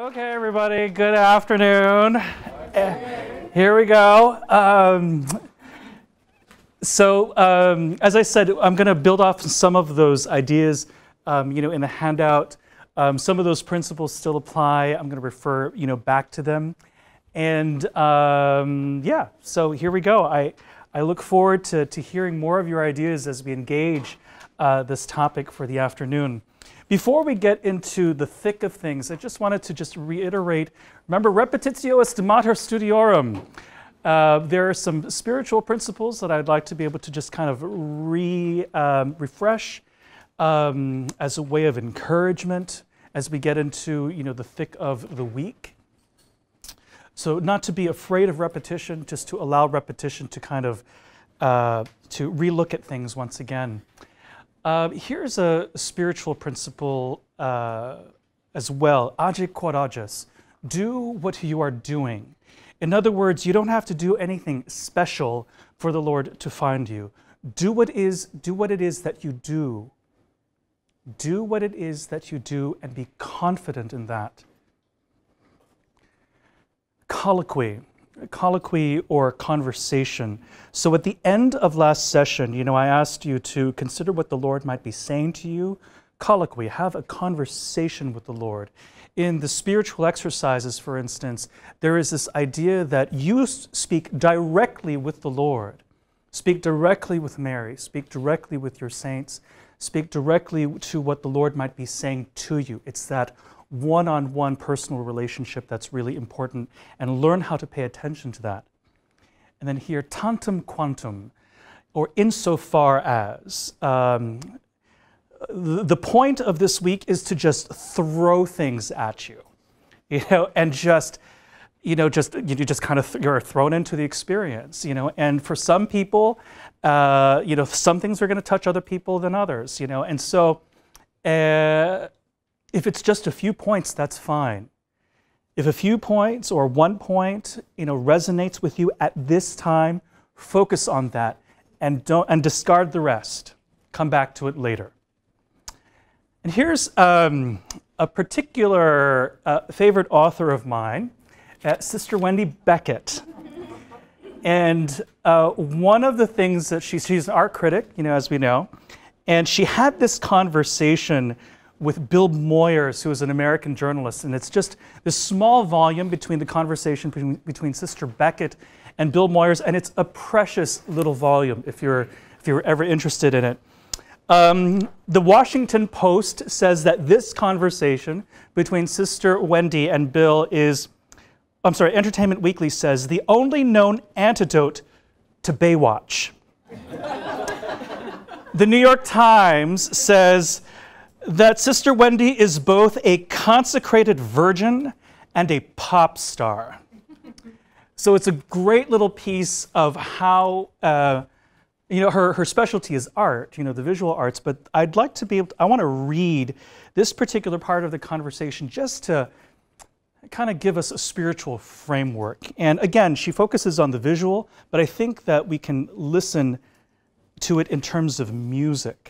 Okay, everybody, good afternoon. Here we go. As I said, I'm going to build off some of those ideas, in the handout. Some of those principles still apply. I'm going to refer, back to them. And yeah, so here we go. I look forward to hearing more of your ideas as we engage this topic for the afternoon. Before we get into the thick of things, I just wanted to reiterate, remember, repetitio est mater studiorum. There are some spiritual principles that I'd like to be able to just kind of refresh as a way of encouragement as we get into, the thick of the week. So not to be afraid of repetition, just to allow repetition to kind of, to relook at things once again. Here's a spiritual principle as well. Age quod ages. Do what you are doing. In other words, you don't have to do anything special for the Lord to find you. Do what it is that you do. Do what it is that you do and be confident in that. Colloquy or conversation. So at the end of last session, I asked you to consider what the Lord might be saying to you. Colloquy, have a conversation with the Lord. In the spiritual exercises, for instance, there is this idea that you speak directly with the Lord. Speak directly with Mary. Speak directly with your saints. Speak directly to what the Lord might be saying to you. It's that one-on-one personal relationship that's really important, and learn how to pay attention to that. And then here, tantum quantum, or insofar as. The point of this week is to just throw things at you, and you're thrown into the experience, and for some people, some things are going to touch other people than others, and so if it's just a few points, that's fine. If a few points or one point, resonates with you at this time, focus on that and discard the rest. Come back to it later. And here's a particular favorite author of mine, Sister Wendy Beckett. And one of the things that she's an art critic, as we know, and she had this conversation with Bill Moyers, who is an American journalist, and it's just this small volume between the conversation between Sister Beckett and Bill Moyers, and it's a precious little volume if you're ever interested in it. The Washington Post says that this conversation between Sister Wendy and Bill is, Entertainment Weekly says, the only known antidote to Baywatch. The New York Times says that Sister Wendy is both a consecrated virgin and a pop star. So it's a great little piece of how, her specialty is art, the visual arts, but I want to read this particular part of the conversation just to kind of give us a spiritual framework. And again, she focuses on the visual, but I think that we can listen to it in terms of music.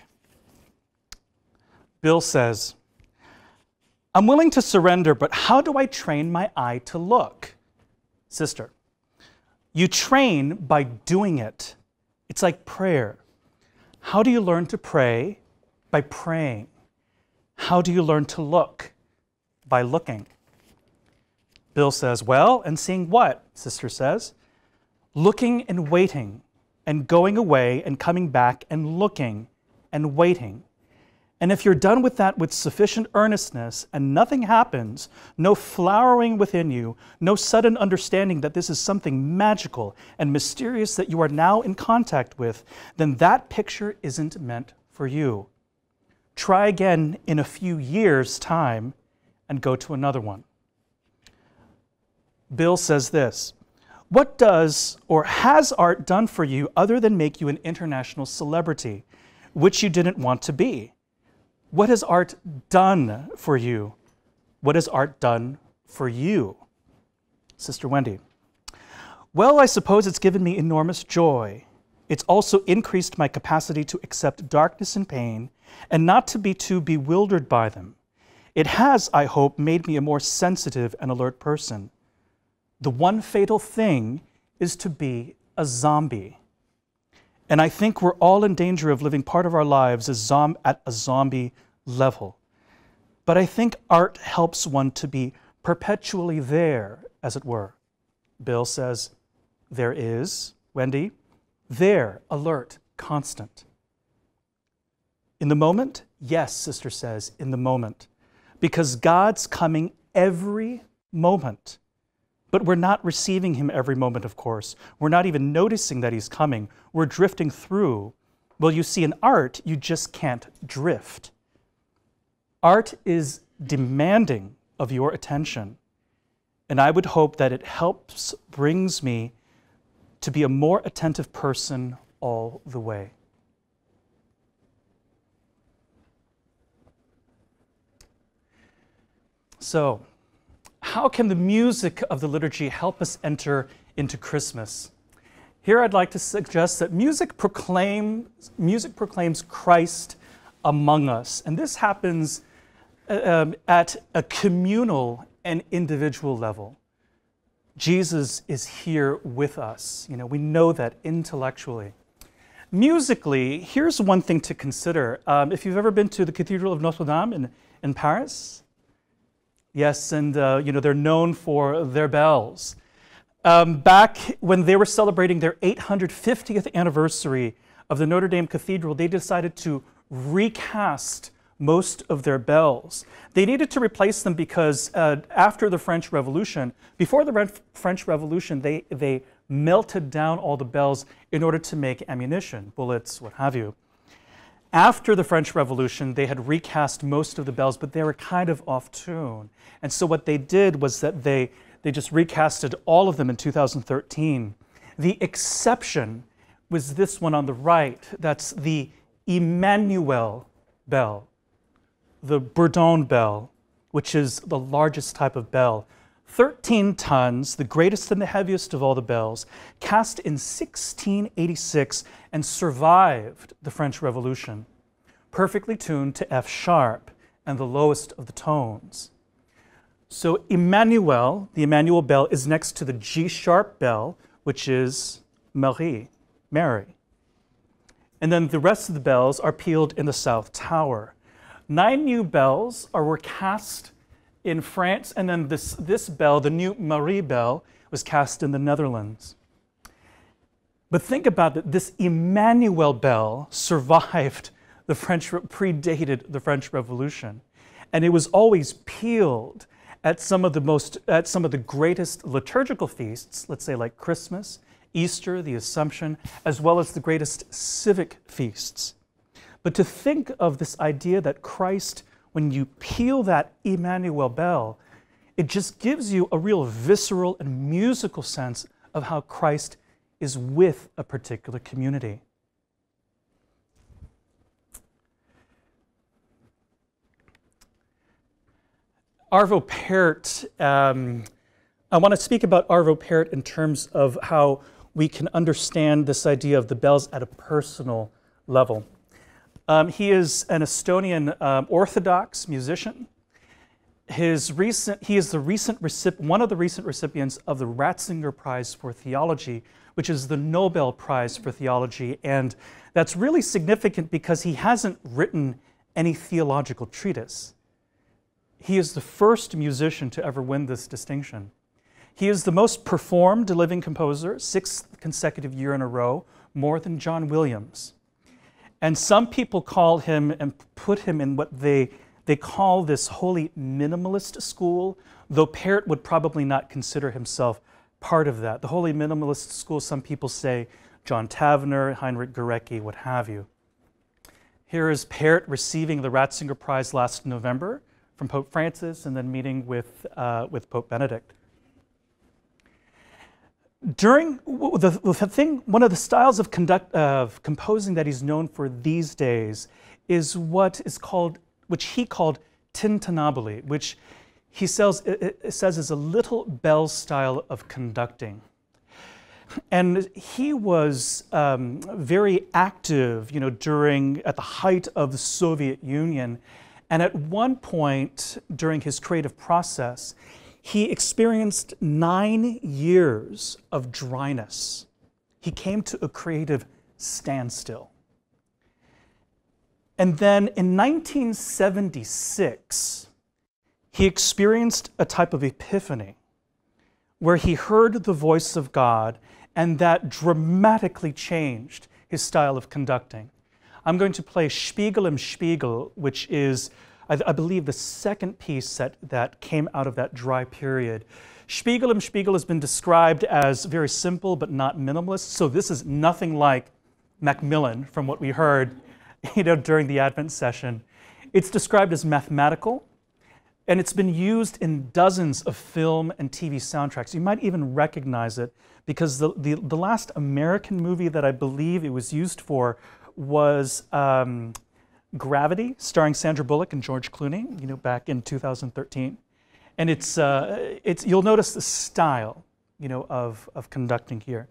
Bill says, I'm willing to surrender, but how do I train my eye to look? Sister, you train by doing it. It's like prayer. How do you learn to pray? By praying. How do you learn to look? By looking. Bill says, well, and seeing what? Sister says, looking and waiting, and going away and coming back and looking and waiting. And if you're done with that with sufficient earnestness and nothing happens, no flowering within you, no sudden understanding that this is something magical and mysterious that you are now in contact with, then that picture isn't meant for you. Try again in a few years' time and go to another one. Bill says this, what does or has art done for you other than make you an international celebrity, which you didn't want to be? What has art done for you? What has art done for you? Sister Wendy. Well, I suppose it's given me enormous joy. It's also increased my capacity to accept darkness and pain and not to be too bewildered by them. It has, I hope, made me a more sensitive and alert person. The one fatal thing is to be a zombie. And I think we're all in danger of living part of our lives at a zombie level. But I think art helps one to be perpetually there, as it were. Bill says, there is, Wendy, there, alert, constant. In the moment? Yes, Sister says, in the moment. Because God's coming every moment. But we're not receiving him every moment, of course. We're not even noticing that he's coming. We're drifting through. Well, you see, in art, you just can't drift. Art is demanding of your attention. And I would hope that it brings me to be a more attentive person all the way. So, how can the music of the liturgy help us enter into Christmas? Here I'd like to suggest that music proclaims Christ among us. And this happens at a communal and individual level. Jesus is here with us. We know that intellectually. Musically, here's one thing to consider. If you've ever been to the Cathedral of Notre Dame in Paris, yes, and they're known for their bells. Back when they were celebrating their 850th anniversary of the Notre Dame Cathedral, they decided to recast most of their bells. They needed to replace them because after the French Revolution, before the French Revolution, they melted down all the bells in order to make ammunition, bullets, what have you. After the French Revolution, they had recast most of the bells, but they were kind of off tune. And so what they did was that they just recasted all of them in 2013. The exception was this one on the right. That's the Emmanuel bell, the Bourdon bell, which is the largest type of bell. 13 tons, the greatest and the heaviest of all the bells, cast in 1686 and survived the French Revolution, perfectly tuned to F sharp and the lowest of the tones. So Emmanuel, the Emmanuel bell, is next to the G sharp bell, which is Marie, Mary. And then the rest of the bells are peeled in the South Tower. 9 new bells were cast in France, and then this bell, the new Marie bell, was cast in the Netherlands. But think about it, this Emmanuel bell survived predated the French Revolution, and it was always peeled at some of the greatest liturgical feasts, let's say like Christmas, Easter, the Assumption, as well as the greatest civic feasts. But to think of this idea that Christ, when you peel that Emmanuel bell, it just gives you a real visceral and musical sense of how Christ is with a particular community. Arvo Pärt, I want to speak Arvo Pärt in terms of how we can understand this idea of the bells at a personal level. He is an Estonian Orthodox musician. He is one of the recent recipients of the Ratzinger Prize for Theology, which is the Nobel Prize for Theology, and that's really significant because he hasn't written any theological treatise. He is the first musician to ever win this distinction. He is the most performed living composer, 6th consecutive year in a row, more than John Williams. And some people call him and put him in what they call this holy minimalist school, though Pärt would probably not consider himself part of that. The holy minimalist school, some people say John Tavener, Heinrich Gorecki, what have you. Here is Pärt receiving the Ratzinger Prize last November from Pope Francis and then meeting with Pope Benedict. One of the styles of composing that he's known for these days is which he called tintinnabuli, which he says is a little bell style of conducting. And he was very active, at the height of the Soviet Union, And at one point during his creative process, he experienced 9 years of dryness. He came to a creative standstill. And then in 1976, he experienced a type of epiphany where he heard the voice of God, and that dramatically changed his style of conducting. I'm going to play Spiegel im Spiegel, which is, I believe, the second piece that came out of that dry period. Spiegel im Spiegel has been described as very simple but not minimalist, so this is nothing like Macmillan from what we heard during the Advent session. It's described as mathematical, and it's been used in dozens of film and TV soundtracks. You might even recognize it because the last American movie that I believe it was used for was Gravity, starring Sandra Bullock and George Clooney, back in 2013. And it's you'll notice the style, of conducting here.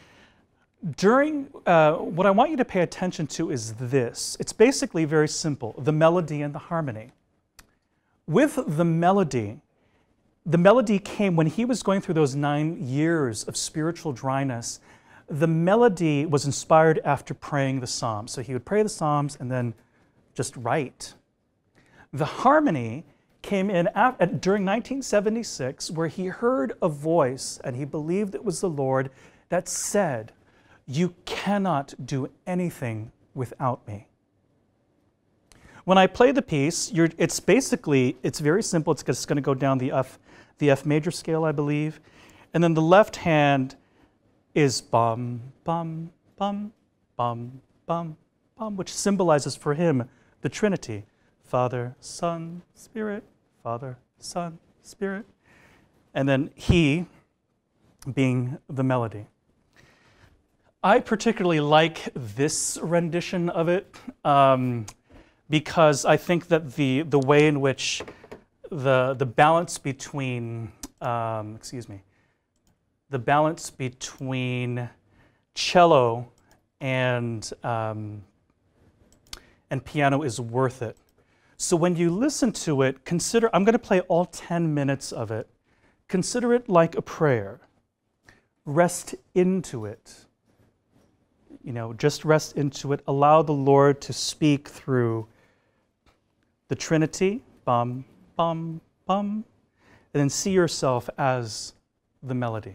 During, what I want you to pay attention to is this. It's basically very simple, the melody and the harmony. With the melody came when he was going through those 9 years of spiritual dryness. The melody was inspired after praying the Psalms. So he would pray the Psalms and then just write. The harmony came in during 1976, where he heard a voice, and he believed it was the Lord, that said, "You cannot do anything without me." When I play the piece, it's very simple. It's just going to go down the F major scale, I believe. And then the left hand is bum, bum, bum, bum, bum, bum, which symbolizes for him the Trinity. Father, Son, Spirit, Father, Son, Spirit. And then he being the melody. I particularly like this rendition of it because I think that the way in which the balance between, the balance between cello and piano is worth it. So when you listen to it, I'm going to play all 10 minutes of it. Consider it like a prayer. Rest into it. Just rest into it. Allow the Lord to speak through the Trinity, bum, bum, bum, and then see yourself as the melody.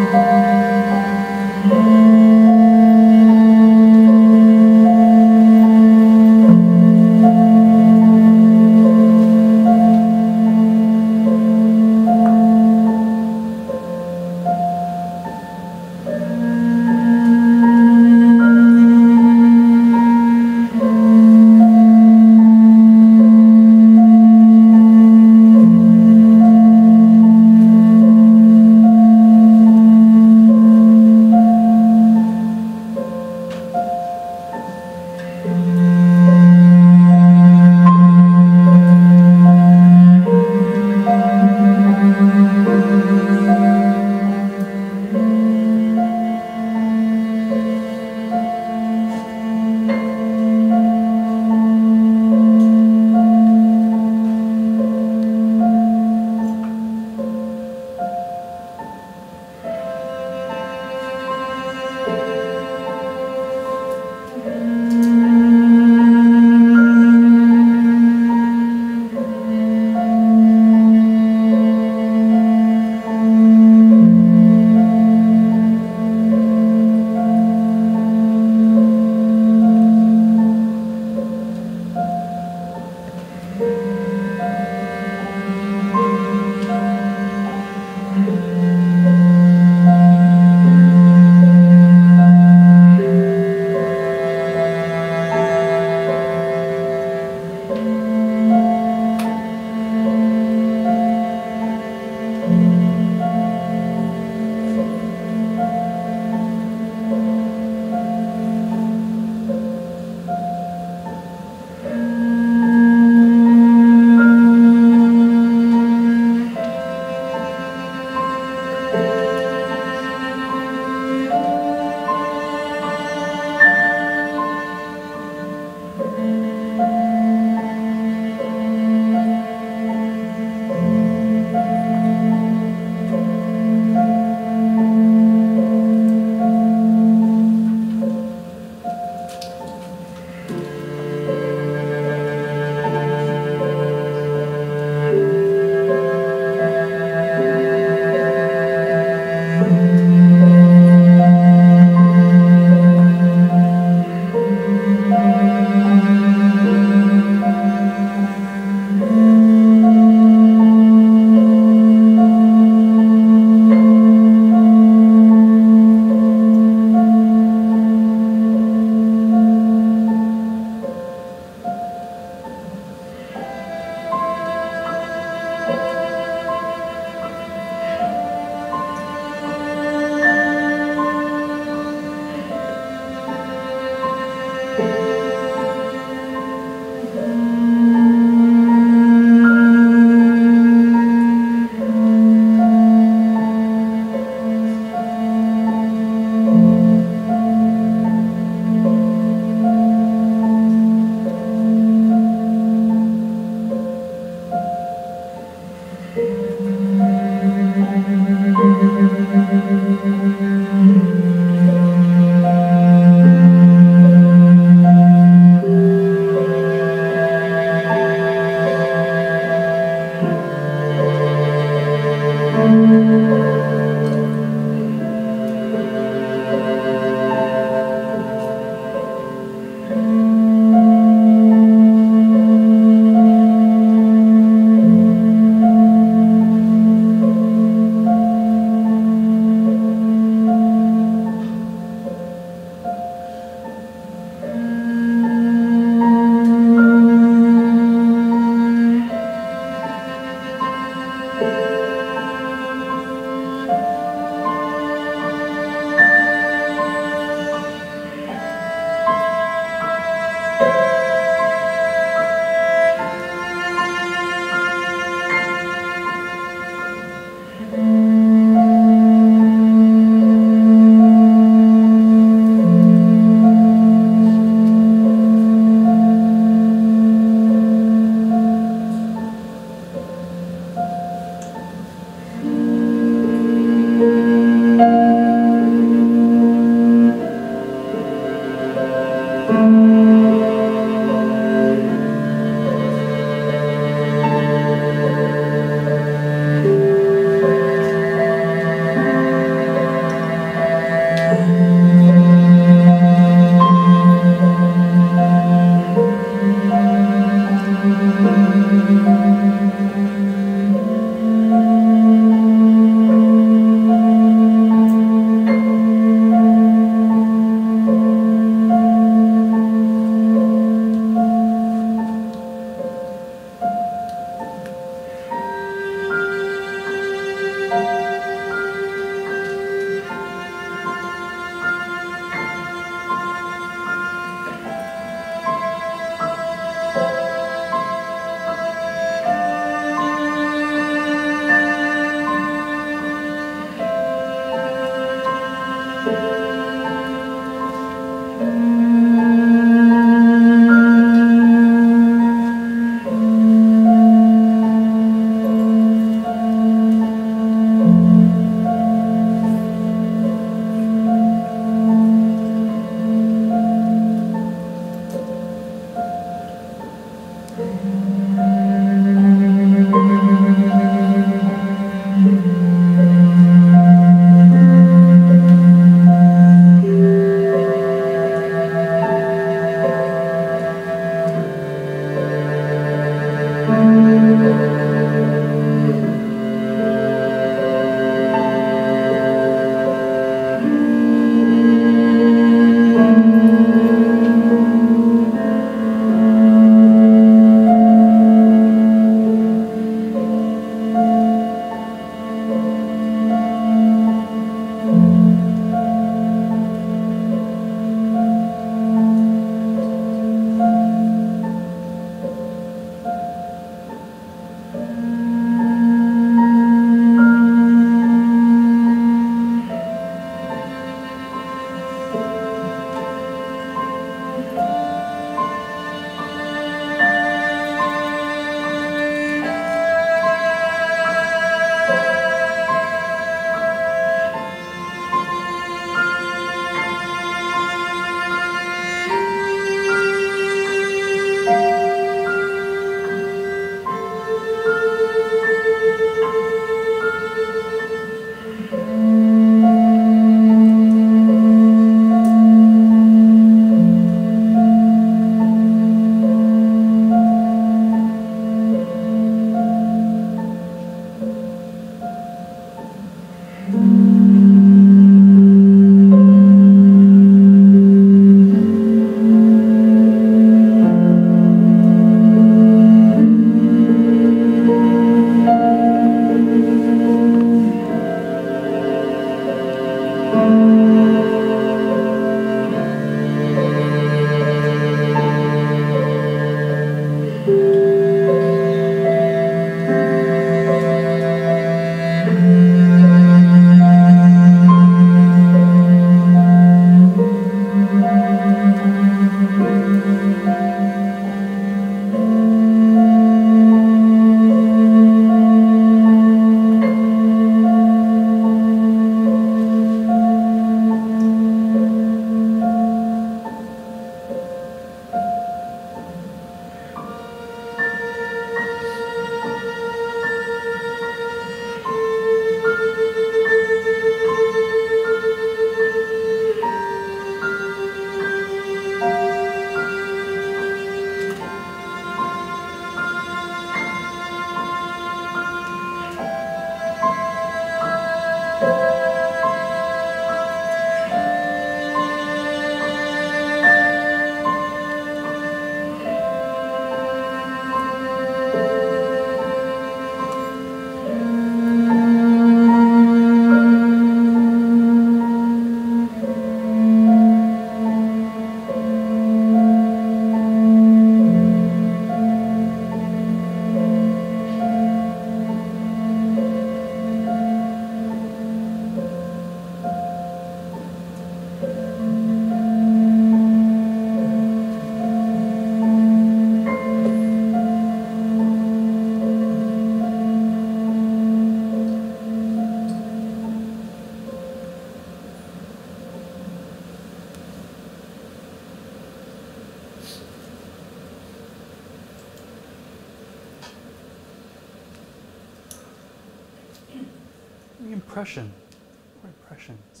impression or impressions?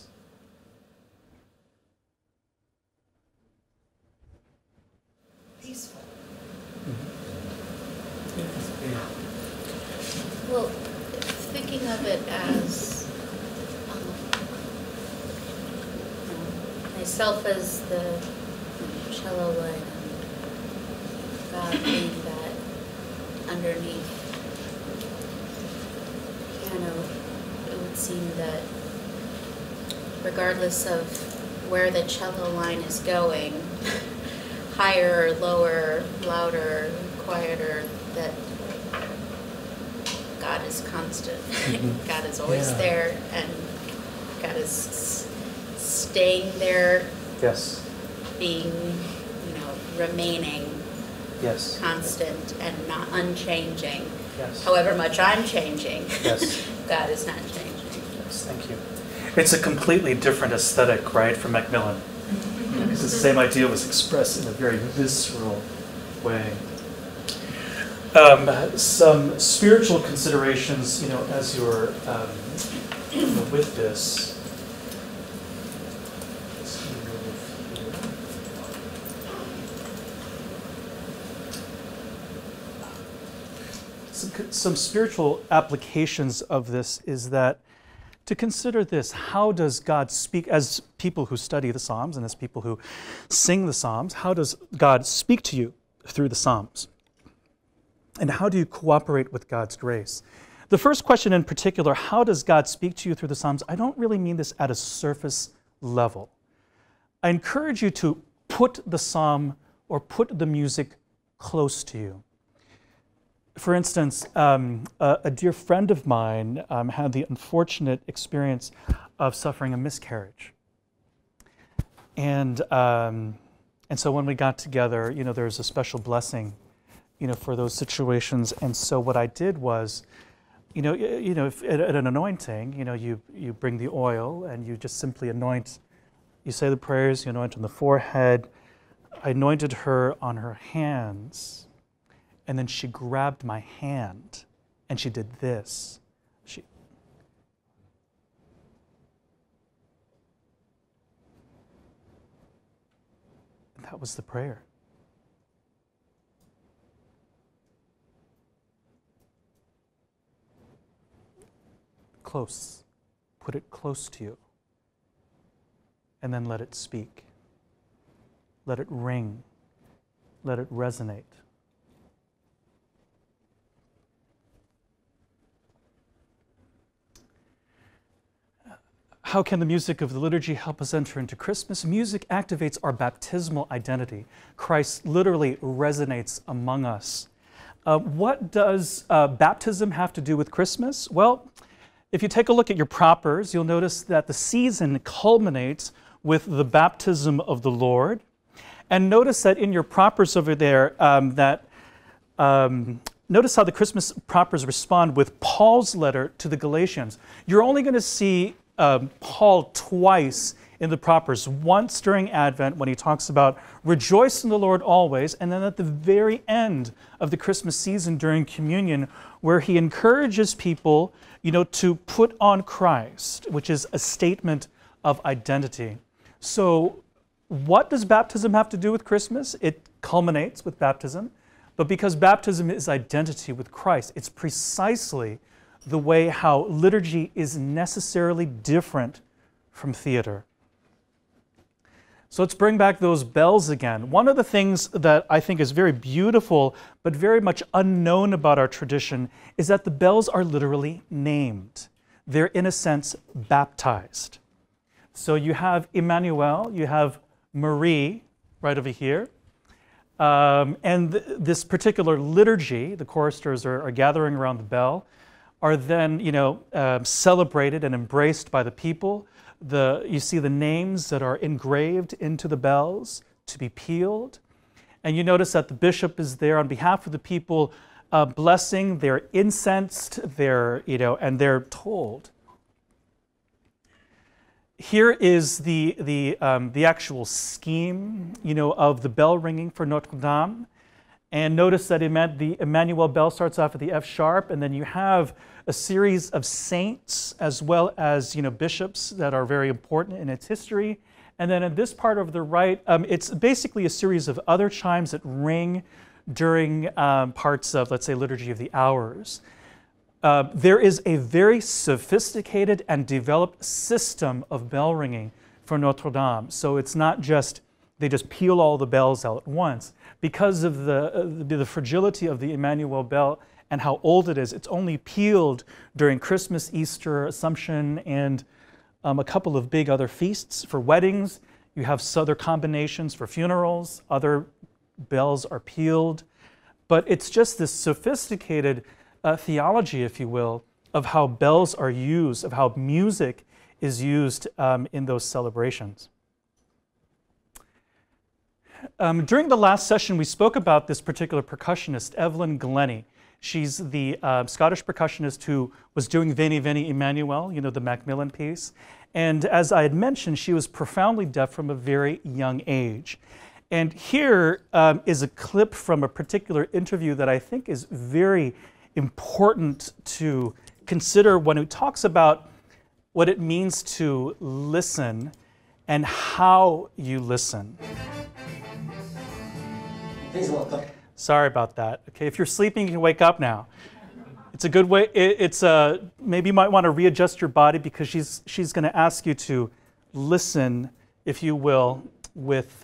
Peaceful. Mm-hmm. Well, thinking of it as myself as the cello would, and God being that underneath piano, it would seem that regardless of where the cello line is going, higher, lower, louder, quieter, that God is constant. Mm-hmm. God is always Yeah. there, and God is staying there, Yes. being, remaining Yes. constant and not unchanging. Yes. However much I'm changing, Yes. God is not changing. Yes, thank you. It's a completely different aesthetic, right, from Macmillan. Because the same idea was expressed in a very visceral way. Some spiritual considerations, as you're with this. Some spiritual applications of this is that to consider this, how does God speak, as people who study the Psalms and as people who sing the Psalms, how does God speak to you through the Psalms? And how do you cooperate with God's grace? The first question in particular, how does God speak to you through the Psalms? I don't really mean this at a surface level. I encourage you to put the psalm or put the music close to you. For instance, a dear friend of mine had the unfortunate experience of suffering a miscarriage. And so when we got together, there was a special blessing, for those situations. And so what I did was, if at an anointing, you bring the oil and you just simply anoint. You say the prayers, you anoint on the forehead. I anointed her on her hands. And then she grabbed my hand and she did this. And that was the prayer. Close. Put it close to you. And then let it speak. Let it ring. Let it resonate. How can the music of the liturgy help us enter into Christmas? Music activates our baptismal identity. Christ literally resonates among us. What does baptism have to do with Christmas? Well, if you take a look at your propers, you'll notice that the season culminates with the baptism of the Lord. And notice that in your propers over there, notice how the Christmas propers respond with Paul's letter to the Galatians. You're only going to see Paul twice in the propers, once during Advent when he talks about rejoice in the Lord always, and then at the very end of the Christmas season during communion, where he encourages people, to put on Christ, which is a statement of identity. So what does baptism have to do with Christmas? It culminates with baptism, but because baptism is identity with Christ, it's precisely the way how liturgy is necessarily different from theater. So let's bring back those bells again. One of the things that I think is very beautiful, but very much unknown about our tradition, is that the bells are literally named. They're, in a sense, baptized. So you have Emmanuel, you have Marie, right over here. And this particular liturgy, the choristers are gathering around the bell, are then, celebrated and embraced by the people. You see the names that are engraved into the bells to be pealed. And you notice that the bishop is there on behalf of the people, blessing. They're incensed, and they're told. Here is the actual scheme, of the bell ringing for Notre Dame. And notice that the Emmanuel bell starts off at the F sharp, and then you have a series of saints as well as bishops that are very important in its history. And then in this part over the right, it's basically a series of other chimes that ring during parts of, let's say, Liturgy of the Hours. There is a very sophisticated and developed system of bell ringing for Notre Dame. So it's not just they just peal all the bells out at once. Because of the fragility of the Emmanuel bell and how old it is, it's only pealed during Christmas, Easter, Assumption, and a couple of big other feasts. For weddings, you have other combinations for funerals, other bells are pealed. But it's just this sophisticated theology, if you will, of how bells are used, of how music is used in those celebrations. During the last session, we spoke about this particular percussionist, Evelyn Glennie. She's the Scottish percussionist who was doing Veni Veni Emmanuel, the Macmillan piece. And as I had mentioned, she was profoundly deaf from a very young age. And here is a clip from a particular interview that I think is very important to consider when it talks about what it means to listen and how you listen. Please welcome. Sorry about that. Okay, if you're sleeping, you can wake up now. It's a good way. Maybe you might want to readjust your body because she's going to ask you to listen, if you will, with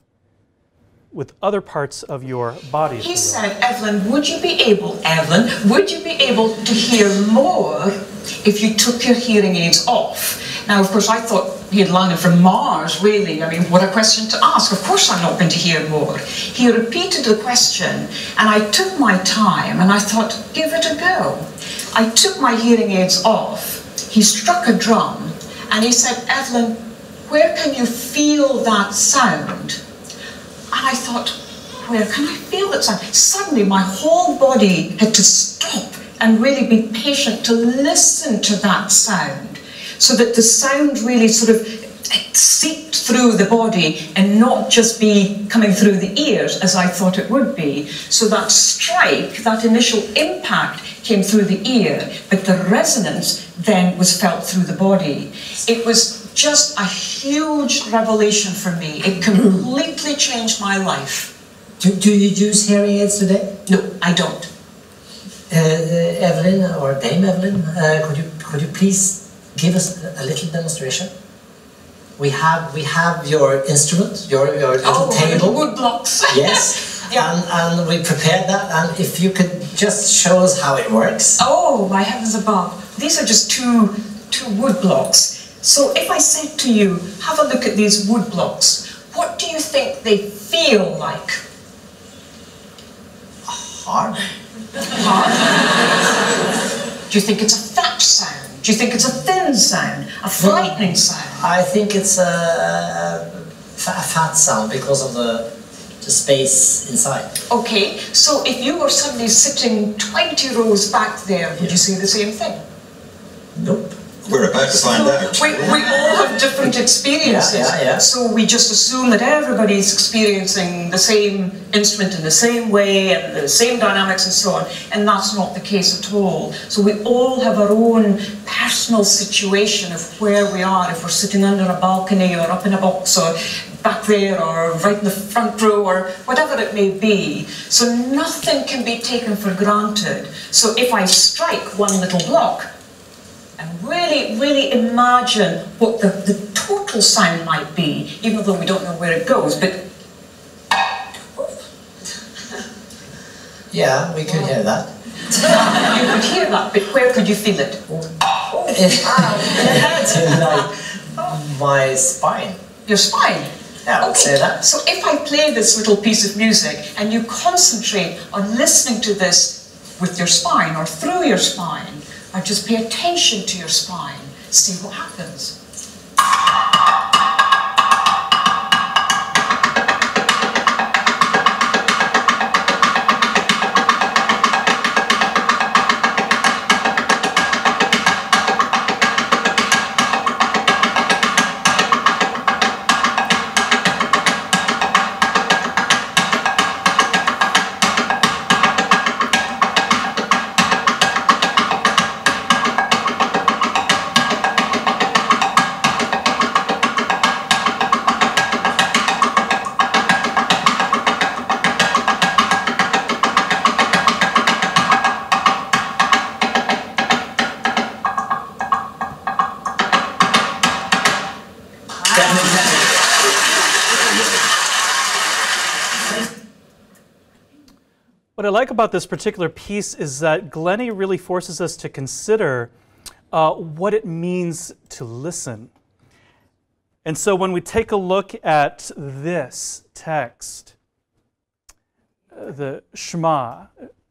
other parts of your body. He said, Evelyn, would you be able to hear more if you took your hearing aids off? Now, of course, I thought he had landed from Mars, really. I mean, what a question to ask. Of course I'm not going to hear more. He repeated the question, and I took my time, and I thought, give it a go. I took my hearing aids off. He struck a drum, and he said, Evelyn, where can you feel that sound? And I thought, where can I feel that sound? Suddenly, my whole body had to stop and really be patient to listen to that sound, so that the sound really sort of seeped through the body and not just be coming through the ears as I thought it would be. So that strike, that initial impact came through the ear, but the resonance then was felt through the body. It was just a huge revelation for me. It completely changed my life. Do you use hearing aids today? No, I don't. Evelyn, or Dame Evelyn, could you please give us a little demonstration? We have your instrument, your little table. Wood blocks. Yes. Yeah. And we prepared that, and if you could just show us how it works. Oh, my heavens above. These are just two wood blocks. So if I said to you, have a look at these wood blocks, what do you think they feel like? Hard. Hard? Do you think it's a fat sound? Do you think it's a thin sound? A frightening sound? I think it's a fat sound because of the space inside. Okay, so if you were suddenly sitting 20 rows back there, would you say the same thing? Nope. We're about to find out. We all have different experiences, yeah. So we just assume that everybody's experiencing the same instrument in the same way and the same dynamics and so on, and that's not the case at all. So we all have our own personal situation of where we are, if we're sitting under a balcony or up in a box or back there or right in the front row or whatever it may be. So nothing can be taken for granted. So if I strike one little block, and really imagine what the total sound might be, even though we don't know where it goes, but... Yeah, we could hear that. You could hear that, but where could you feel it? Like my spine. Your spine? Yeah, I would say that. So if I play this little piece of music and you concentrate on listening to this with your spine or through your spine, or just pay attention to your spine, see what happens. What I like about this particular piece is that Glennie really forces us to consider what it means to listen. And so when we take a look at this text, the Shema,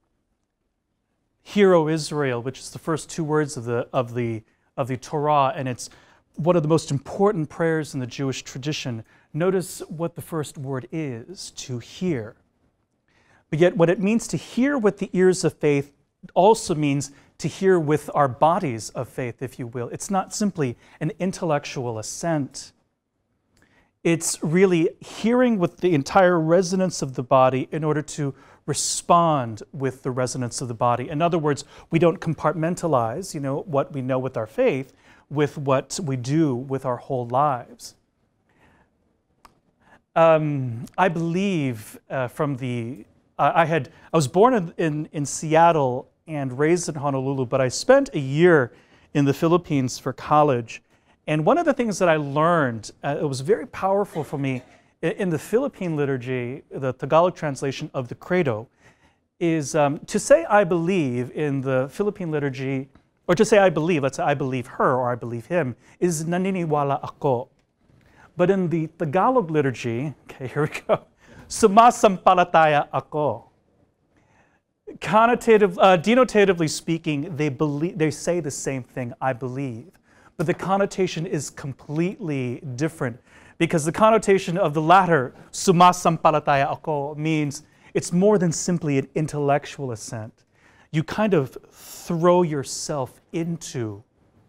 Hear, O Israel, which is the first two words of the Torah, and it's one of the most important prayers in the Jewish tradition. Notice what the first word is, to hear. But yet what it means to hear with the ears of faith also means to hear with our bodies of faith, if you will. It's not simply an intellectual assent. It's really hearing with the entire resonance of the body in order to respond with the resonance of the body. In other words, we don't compartmentalize, what we know with our faith with what we do with our whole lives. I believe I was born in Seattle and raised in Honolulu, but I spent a year in the Philippines for college. And one of the things that I learned, it was very powerful for me in the Philippine liturgy, the Tagalog translation of the Credo, is to say I believe in the Philippine liturgy, or to say I believe, let's say I believe her or I believe him, is naniniwala ako. But in the Tagalog liturgy, okay, here we go, sumasampalataya ako. Denotatively speaking, they say the same thing, I believe. But the connotation is completely different, because the connotation of the latter, sumasampalataya ako, means it's more than simply an intellectual assent. You kind of throw yourself into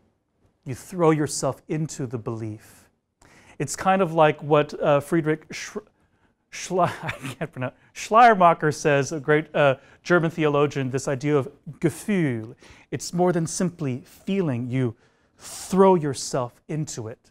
the belief. It's kind of like what Friedrich Schleiermacher says, a great German theologian, this idea of Gefühl. It's more than simply feeling. You throw yourself into it.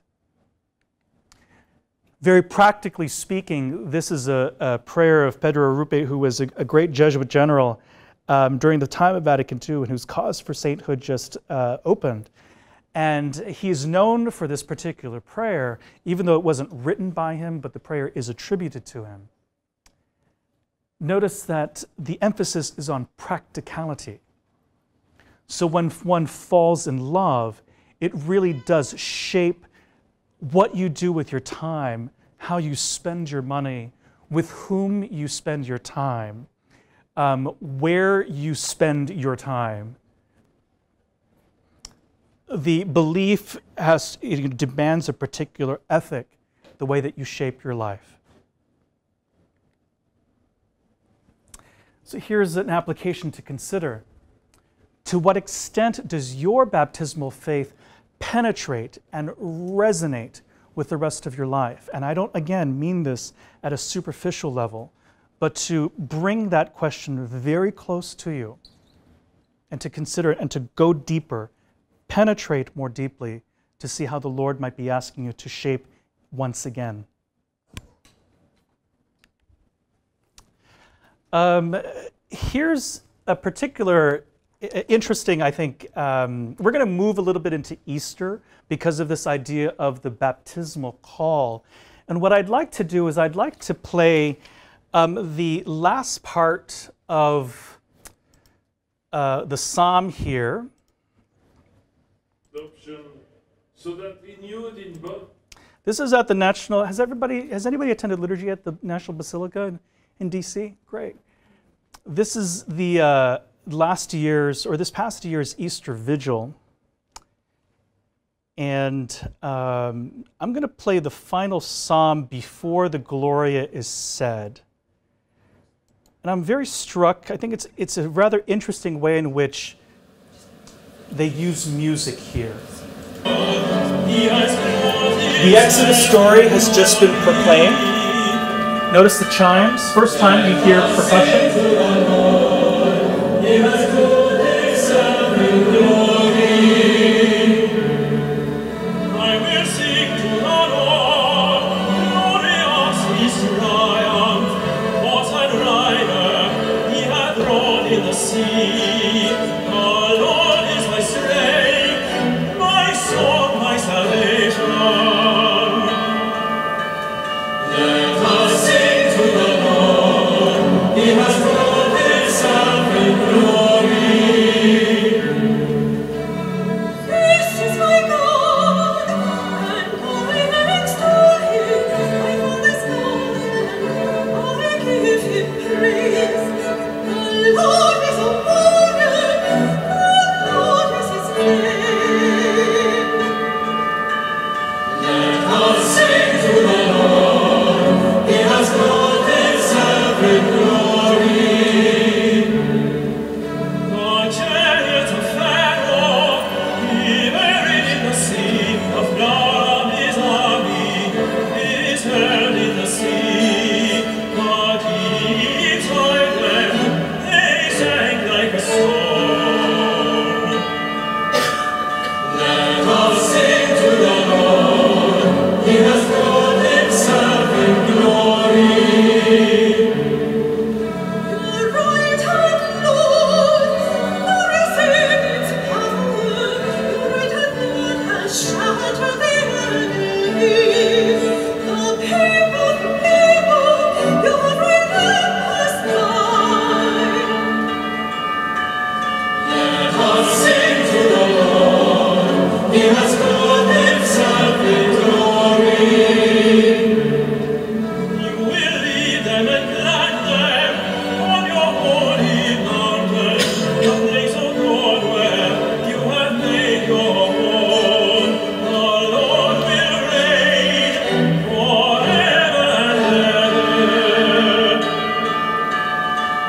Very practically speaking, this is a prayer of Pedro Arrupe, who was a great Jesuit general during the time of Vatican II, and whose cause for sainthood just opened. And he's known for this particular prayer, even though it wasn't written by him, but the prayer is attributed to him. Notice that the emphasis is on practicality. So when one falls in love, it really does shape what you do with your time, how you spend your money, with whom you spend your time, where you spend your time. The belief demands a particular ethic, the way that you shape your life. So here's an application to consider. To what extent does your baptismal faith penetrate and resonate with the rest of your life? And I don't, again, mean this at a superficial level, but to bring that question very close to you and to consider it and to go deeper, penetrate more deeply to see how the Lord might be asking you to shape once again. Here's a particular interesting, I think, we're going to move a little bit into Easter because of this idea of the baptismal call. And what I'd like to do is I'd like to play the last part of the psalm here. So that we knew it in both. This is at the National, has anybody attended liturgy at the National Basilica in DC? Great. This is the this past year's Easter Vigil. And I'm going to play the final psalm before the Gloria is said. And I'm very struck, I think it's a rather interesting way in which they use music here. The Exodus story has just been proclaimed. Notice the chimes. First time you hear percussion. Let us sing to the Lord, He has brought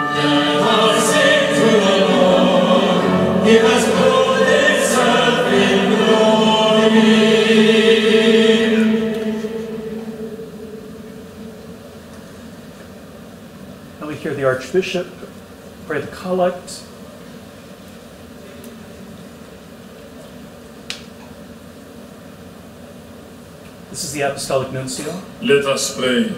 Now we hear the Archbishop pray the collect. This is the Apostolic Nuncio. Let us pray.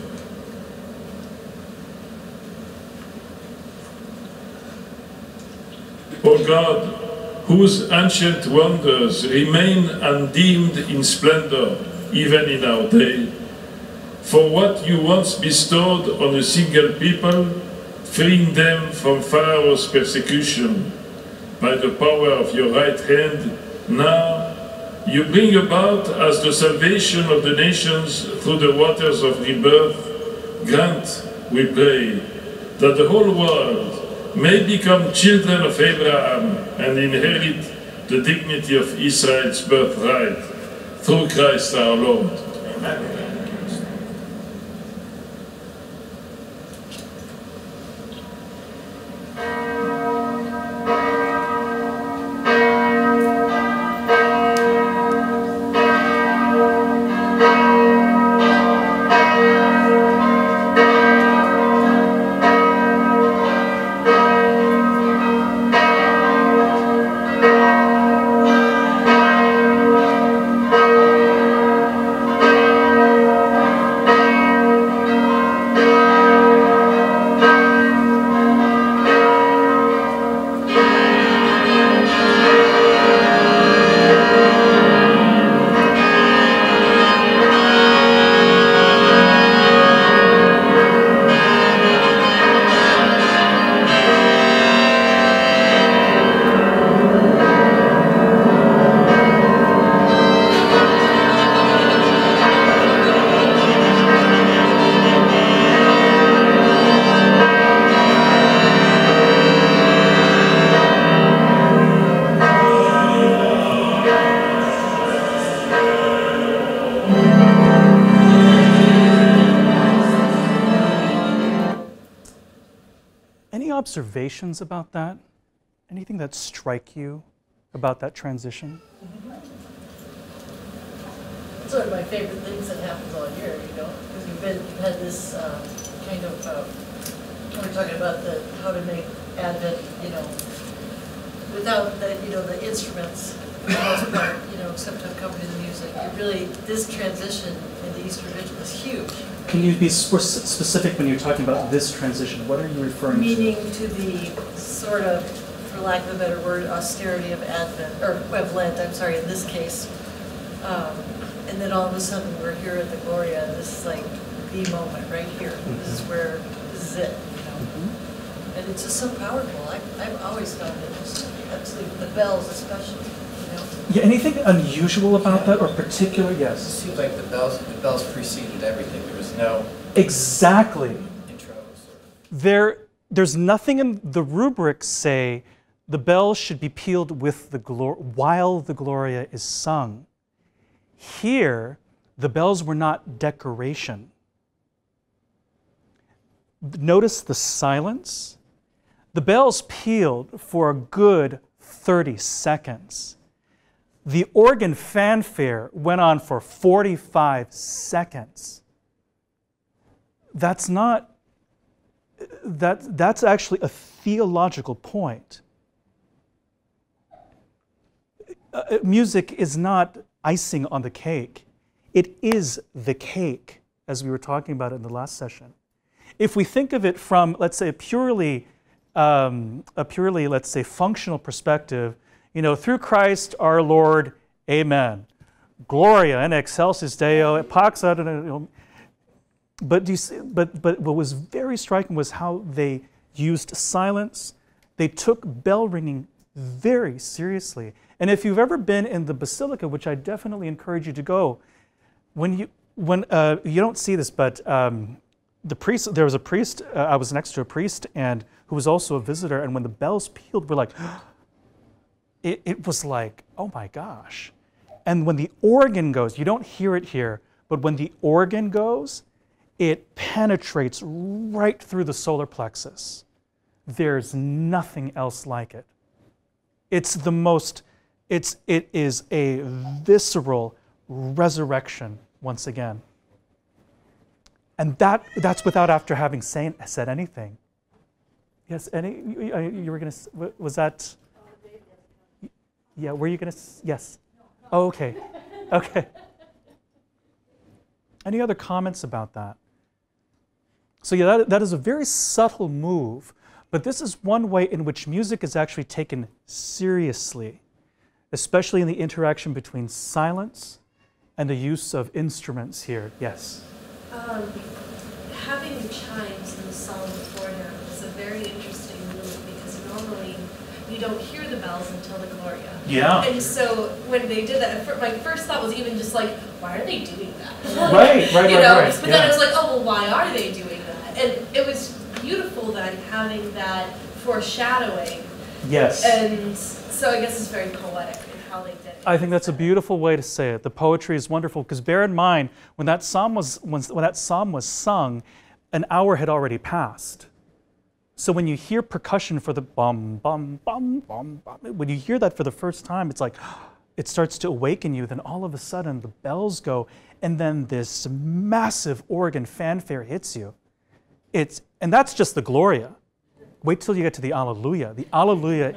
O God, whose ancient wonders remain undimmed in splendor even in our day, for what you once bestowed on a single people, freeing them from Pharaoh's persecution, by the power of your right hand, now you bring about as the salvation of the nations through the waters of rebirth. Grant, we pray, that the whole world may become children of Abraham and inherit the dignity of Israel's birthright, through Christ our Lord. Amen. Observations about that? Anything that strike you about that transition? It's one of my favorite things that happens all year, you know, because you've had this kind of, when we're talking about how to make Advent, you know, without the, you know, the instruments, for the most part, you know, except to accompany the music. It really, this transition in the Easter Vigil is huge. Can you be more specific when you're talking about this transition? What are you referring to? Meaning to the sort of, for lack of a better word, austerity of Advent, or of Lent, I'm sorry, in this case. And then all of a sudden we're here at the Gloria, and this is like the moment right here. Mm-hmm. This is it, you know. Mm-hmm. And it's just so powerful. I've always found it just absolutely, the bells especially. Yeah, anything unusual about that or particular? Yes. It seems like the bells preceded everything. There was no exactly intro. Sort of. There's nothing in the rubrics say the bells should be pealed with the while the Gloria is sung. Here, the bells were not decoration. Notice the silence. The bells pealed for a good 30 seconds. The organ fanfare went on for 45 seconds. That's actually a theological point. Music is not icing on the cake. It is the cake, as we were talking about in the last session. If we think of it from, let's say, a purely, let's say, functional perspective, you know, through Christ our Lord, amen. Gloria in excelsis Deo, pax ad, but what was very striking was how they used silence. They took bell ringing very seriously. And if you've ever been in the Basilica, which I definitely encourage you to go, when you don't see this, but the priest, there was a priest, I was next to a priest and who was also a visitor, and when the bells pealed, we're like, it was like, oh my gosh. And when the organ goes, you don't hear it here, but when the organ goes, it penetrates right through the solar plexus. There's nothing else like it. It's the most, it is a visceral resurrection once again. And that's without after having said anything. Yes, you were going to, was that? Yeah, were you going to, yes. Oh, okay, okay. Any other comments about that? So yeah, that is a very subtle move, but this is one way in which music is actually taken seriously, especially in the interaction between silence and the use of instruments here. Yes? Having the chimes in the psalm beforehand is a very interesting move because normally you don't hear the bells until the Gloria. Yeah. And so when they did that, my first thought was even just like, why are they doing that? Right. But then I was like, oh, well, why are they doing that? And it was beautiful then having that foreshadowing. Yes. And so I guess it's very poetic in how they did it. I think that's a beautiful way to say it. The poetry is wonderful because bear in mind when that psalm was sung, an hour had already passed. So when you hear percussion for the bum bum bum bum bum, when you hear that for the first time, it's like it starts to awaken you. Then all of a sudden the bells go, and then this massive organ fanfare hits you. And that's just the Gloria. Wait till you get to the Alleluia. The Alleluia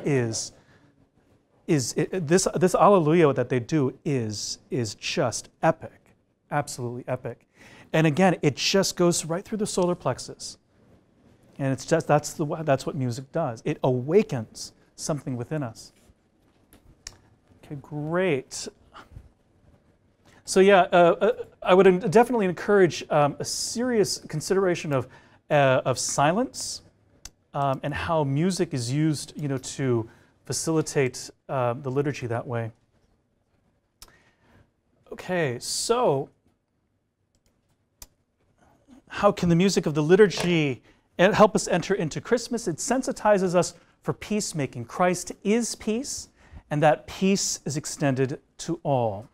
this Alleluia that they do is just epic, absolutely epic. And again, it just goes right through the solar plexus. And it's just that's what music does. It awakens something within us. Okay, great. So yeah, I would definitely encourage a serious consideration of silence and how music is used, to facilitate the liturgy that way. Okay, so how can the music of the liturgy help us enter into Christmas? It sensitizes us for peacemaking. Christ is peace, and that peace is extended to all.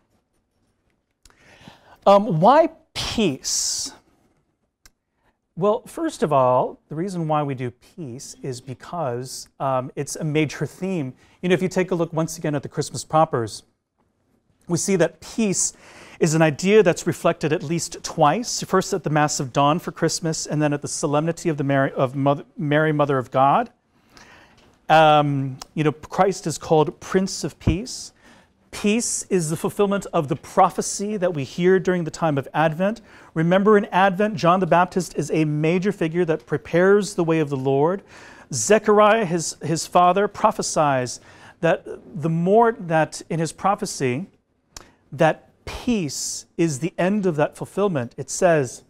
Why peace? Well, first of all, the reason why we do peace is because it's a major theme. If you take a look once again at the Christmas propers, we see that peace is an idea that's reflected at least twice. First at the Mass of Dawn for Christmas, and then at the Solemnity of Mary, Mother of God. Christ is called Prince of Peace. Peace is the fulfillment of the prophecy that we hear during the time of Advent. Remember, in Advent, John the Baptist is a major figure that prepares the way of the Lord. Zechariah, his father, prophesies that the more that in his prophecy, that peace is the end of that fulfillment. It says,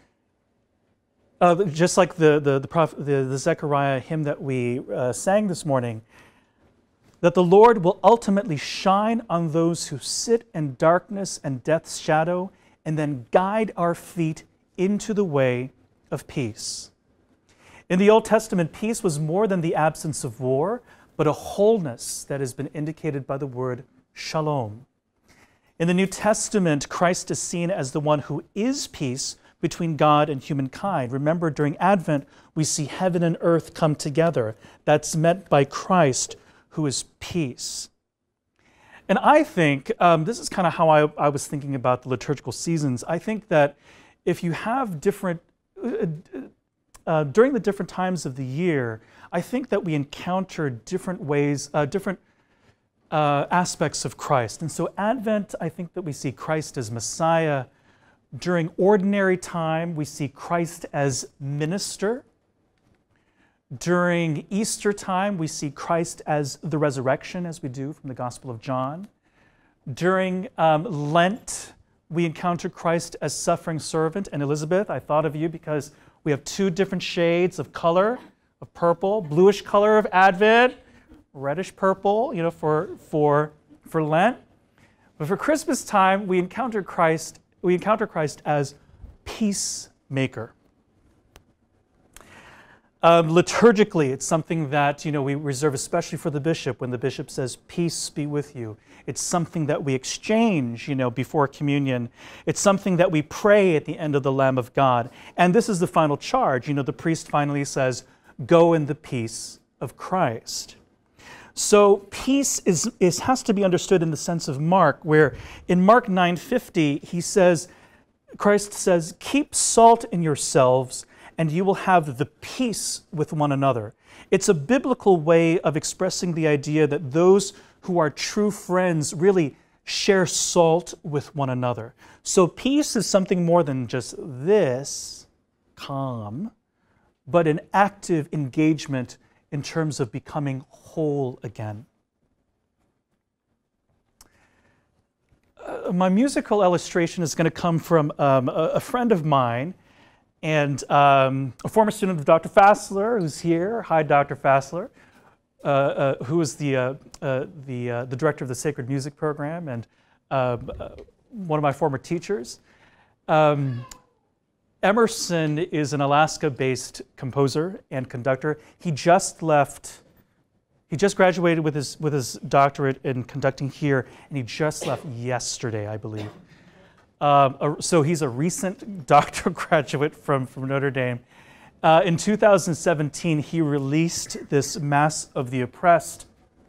just like the Zechariah hymn that we sang this morning, that the Lord will ultimately shine on those who sit in darkness and death's shadow, and then guide our feet into the way of peace. In the Old Testament, peace was more than the absence of war, but a wholeness that has been indicated by the word shalom. In the New Testament, Christ is seen as the one who is peace between God and humankind. Remember, during Advent, we see heaven and earth come together. That's meant by Christ, who is peace. And I think, this is kind of how I was thinking about the liturgical seasons. I think that if you have different, during the different times of the year, I think that we encounter different ways, different aspects of Christ. And so Advent, I think that we see Christ as Messiah. During ordinary time, we see Christ as minister. During Easter time, we see Christ as the resurrection, as we do from the Gospel of John. During Lent, we encounter Christ as suffering servant. And Elizabeth, I thought of you because we have two different shades of color, of purple, bluish color of Advent, reddish purple, for Lent. But for Christmas time, we encounter Christ as peacemaker. Liturgically, it's something that we reserve especially for the bishop when the bishop says, "Peace be with you." It's something that we exchange, before communion. It's something that we pray at the end of the Lamb of God. And this is the final charge. The priest finally says, go in the peace of Christ. So peace has to be understood in the sense of Mark, where in Mark 9:50, Christ says, keep salt in yourselves and you will have the peace with one another. It's a biblical way of expressing the idea that those who are true friends really share salt with one another. So peace is something more than just this, calm, but an active engagement in terms of becoming whole again. My musical illustration is going to come from a friend of mine and a former student of Dr. Fassler, who's here. Hi, Dr. Fassler, who is the director of the Sacred Music Program and one of my former teachers. Emerson is an Alaska-based composer and conductor. He just graduated with his doctorate in conducting here, and he just left yesterday, I believe. So he's a recent doctoral graduate from Notre Dame. In 2017, he released this Mass of the Oppressed,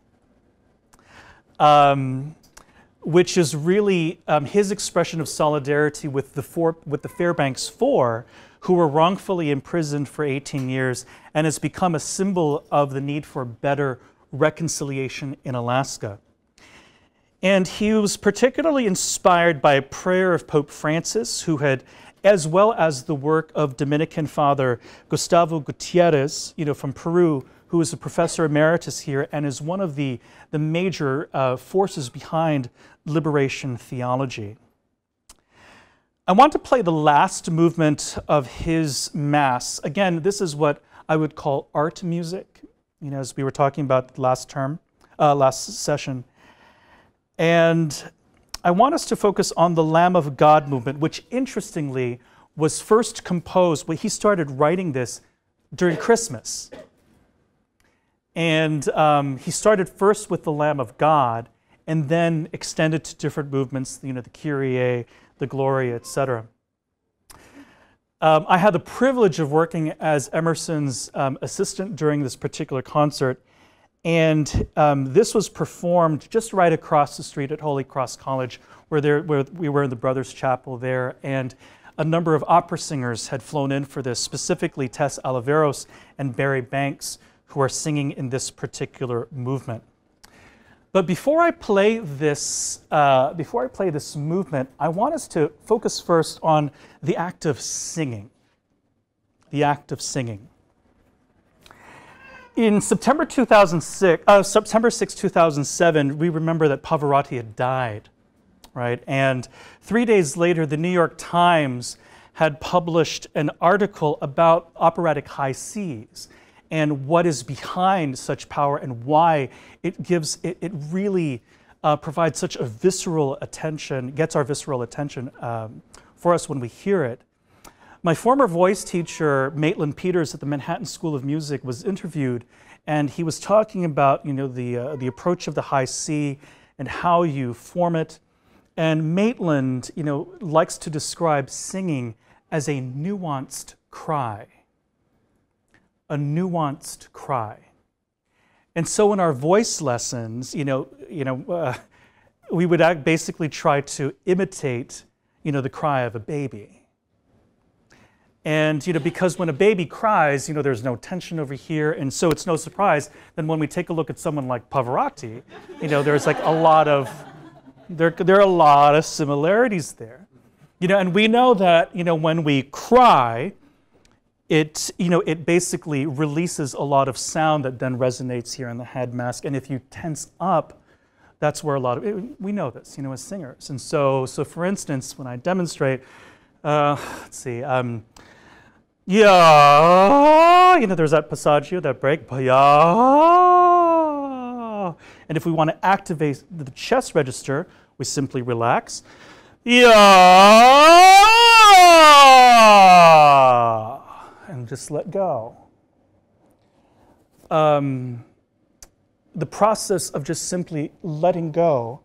which is really his expression of solidarity with the Fairbanks Four, who were wrongfully imprisoned for 18 years, and has become a symbol of the need for better reconciliation in Alaska. And he was particularly inspired by a prayer of Pope Francis, who had, as well as the work of Dominican Father Gustavo Gutierrez, from Peru, who is a professor emeritus here and is one of the major forces behind liberation theology. I want to play the last movement of his Mass. Again, this is what I would call art music, as we were talking about last session. And I want us to focus on the Lamb of God movement, which interestingly was first composed, he started writing this during Christmas. And he started first with the Lamb of God and then extended to different movements, the Kyrie, the Gloria, etc. I had the privilege of working as Emerson's assistant during this particular concert. And this was performed just right across the street at Holy Cross College, where we were in the Brothers' Chapel there. And a number of opera singers had flown in for this, specifically Tess Oliveros and Barry Banks, who are singing in this particular movement. But before I play this movement, I want us to focus first on the act of singing. The act of singing. In September 6, 2007, we remember that Pavarotti had died, right? And 3 days later, the New York Times had published an article about operatic high Cs and what is behind such power and why it really provides such a visceral attention, gets our visceral attention for us when we hear it. My former voice teacher, Maitland Peters at the Manhattan School of Music, was interviewed, and he was talking about the approach of the high C and how you form it. And Maitland likes to describe singing as a nuanced cry. A nuanced cry. And so in our voice lessons, we would basically try to imitate the cry of a baby. And because when a baby cries, there's no tension over here, and so it's no surprise then when we take a look at someone like Pavarotti, there's like there are a lot of similarities there. And we know that when we cry, it basically releases a lot of sound that then resonates here in the head mask. And if you tense up, that's where we know this, as singers. And so for instance, when I demonstrate, let's see. Yeah, there's that passaggio, that break. Yeah. And if we want to activate the chest register, we simply relax. Yeah. And just let go. The process of just simply letting go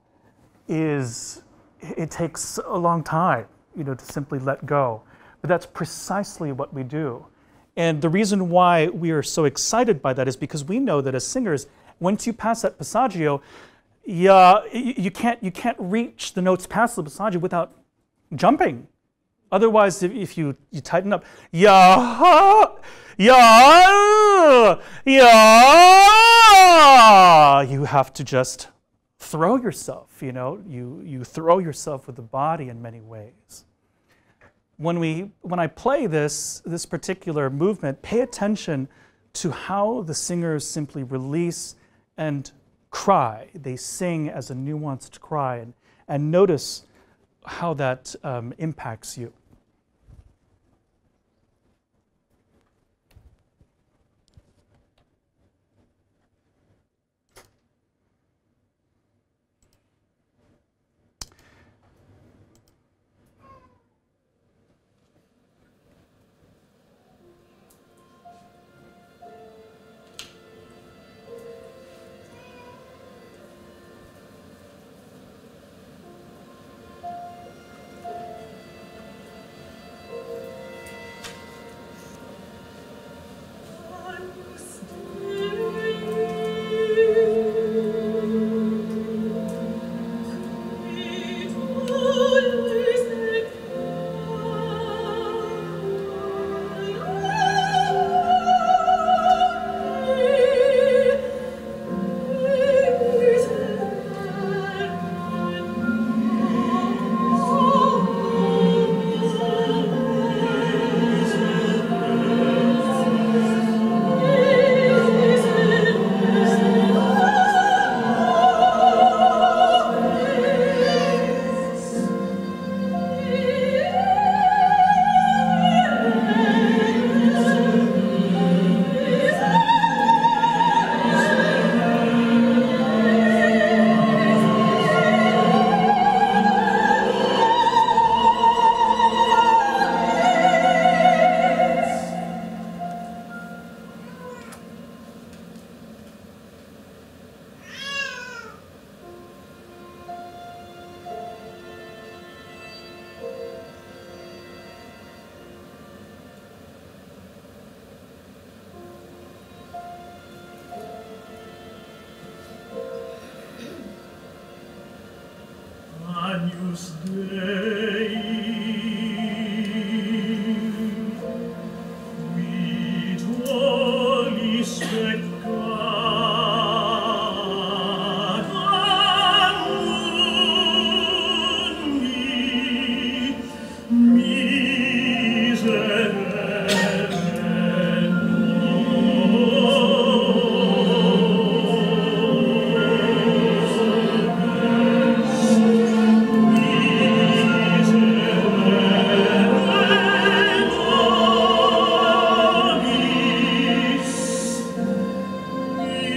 it takes a long time, to simply let go. But that's precisely what we do. And the reason why we are so excited by that is because we know that as singers, once you pass that passaggio, you can't reach the notes past the passaggio without jumping. Otherwise, if you tighten up, you have to just throw yourself, you throw yourself with the body in many ways. When I play this particular movement, pay attention to how the singers simply release and cry. They sing as a nuanced cry, and notice how that impacts you. Agnus Dei, qui tollis peccata mundi, miserere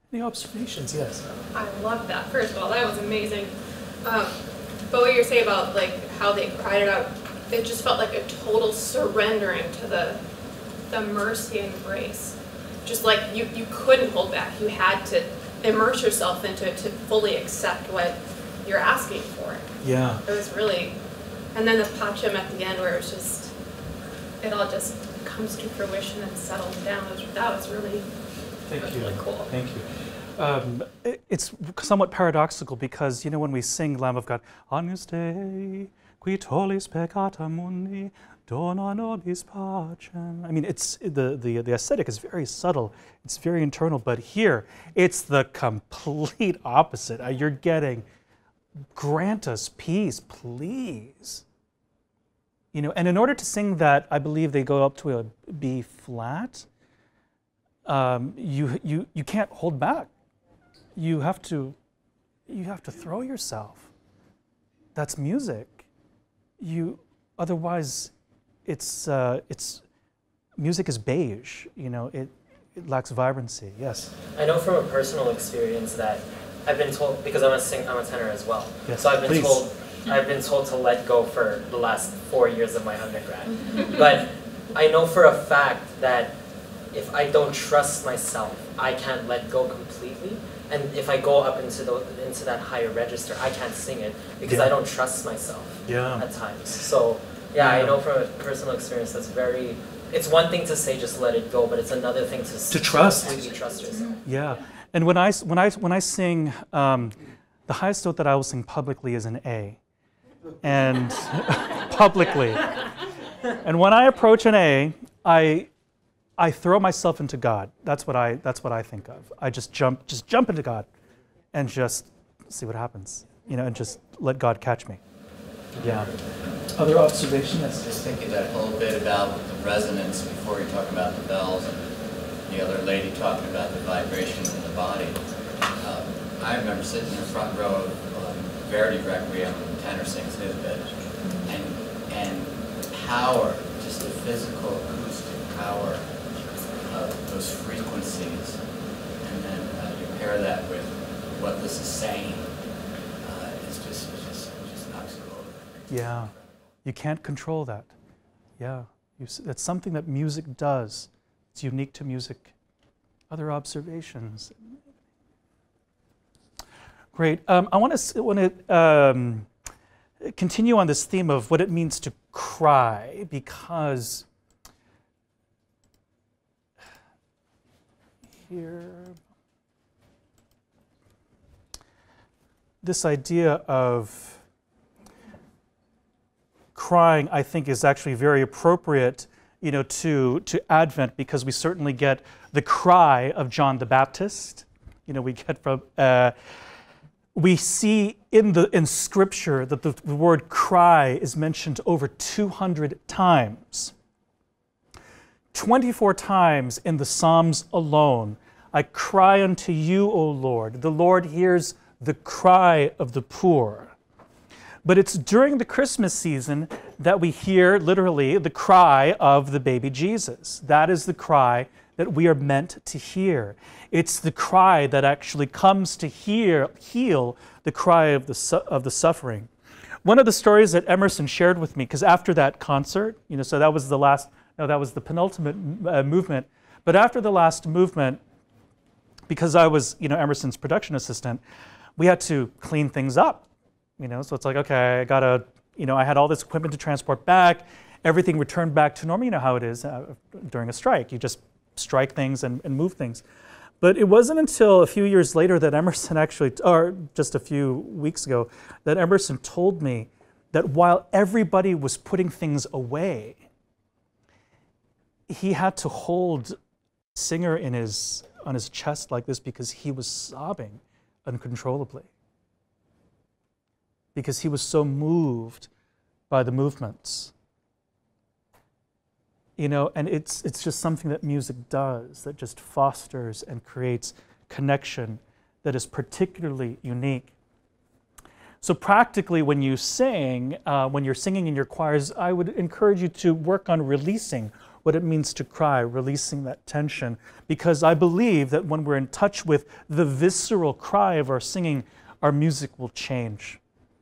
Any observations? Yes. I love that. First of all, that was amazing. But what you're saying about like how they cried it out, it just felt like a total surrendering to the mercy and grace. Just like you couldn't hold back. You had to immerse yourself into it to fully accept what you're asking for. Yeah. It was really, and then the pacham at the end where it was just, it all just comes to fruition and settles down. That was really, really cool. Thank you. It's somewhat paradoxical because, you know, when we sing Lamb of God, Agnus Dei, qui tollis peccata mundi, dona nobis pacem. I mean, it's the aesthetic is very subtle. It's very internal. But here, it's the complete opposite. You're getting, grant us peace, please. You know, and in order to sing that, I believe they go up to a B flat. You can't hold back. You have to throw yourself. That's music. Otherwise, it's music is beige. You know, it lacks vibrancy. Yes. I know from a personal experience that I've been told, because I'm a tenor as well. Yes, so I've been told to let go for the last 4 years of my undergrad. But I know for a fact that if I don't trust myself, I can't let go completely. And if I go up into that higher register, I can't sing it because I don't trust myself at times. So I know from a personal experience that's very. It's one thing to say just let it go, but it's another thing to trust. Completely trust yourself. Yeah, and when I sing, the highest note that I will sing publicly is an A, and publicly. And when I approach an A, I throw myself into God. That's what I think of. I just jump into God, and just see what happens. You know, and just let God catch me. Yeah. Other observations? Just thinking that a little bit about the resonance before you talk about the bells, and the other lady talking about the vibration in the body. I remember sitting in the front row of Verdi Requiem when the tenor sings his bit, and the power, just the physical acoustic power of those frequencies, and then you pair that with what this is saying, it's just knocks it over. Yeah, you can't control that. Yeah, that's something that music does. It's unique to music. Other observations? Great. I want to continue on this theme of what it means to cry, because here, this idea of crying, I think, is actually very appropriate, you know, to Advent, because we certainly get the cry of John the Baptist. You know, we get from we see in Scripture that the word cry is mentioned over 200 times. 24 times in the Psalms alone. I cry unto you, O Lord. The Lord hears the cry of the poor. But it's during the Christmas season that we hear, literally, the cry of the baby Jesus. That is the cry that we are meant to hear. It's the cry that actually comes to heal the cry of the suffering. One of the stories that Emerson shared with me, because after that concert, you know, so that was the penultimate movement. But after the last movement, because I was, you know, Emerson's production assistant, we had to clean things up. You know, so it's like, okay, I gotta, you know, I had all this equipment to transport back, everything returned back to normal. You know how it is during a strike. You just strike things and move things. But it wasn't until a few years later that Emerson actually, or just a few weeks ago, that Emerson told me that while everybody was putting things away, he had to hold a singer on his chest like this because he was sobbing uncontrollably. Because he was so moved by the movements. You know, and it's just something that music does, that just fosters and creates connection that is particularly unique. So practically, when you sing, when you're singing in your choirs, I would encourage you to work on releasing what it means to cry, releasing that tension. Because I believe that when we're in touch with the visceral cry of our singing, our music will change.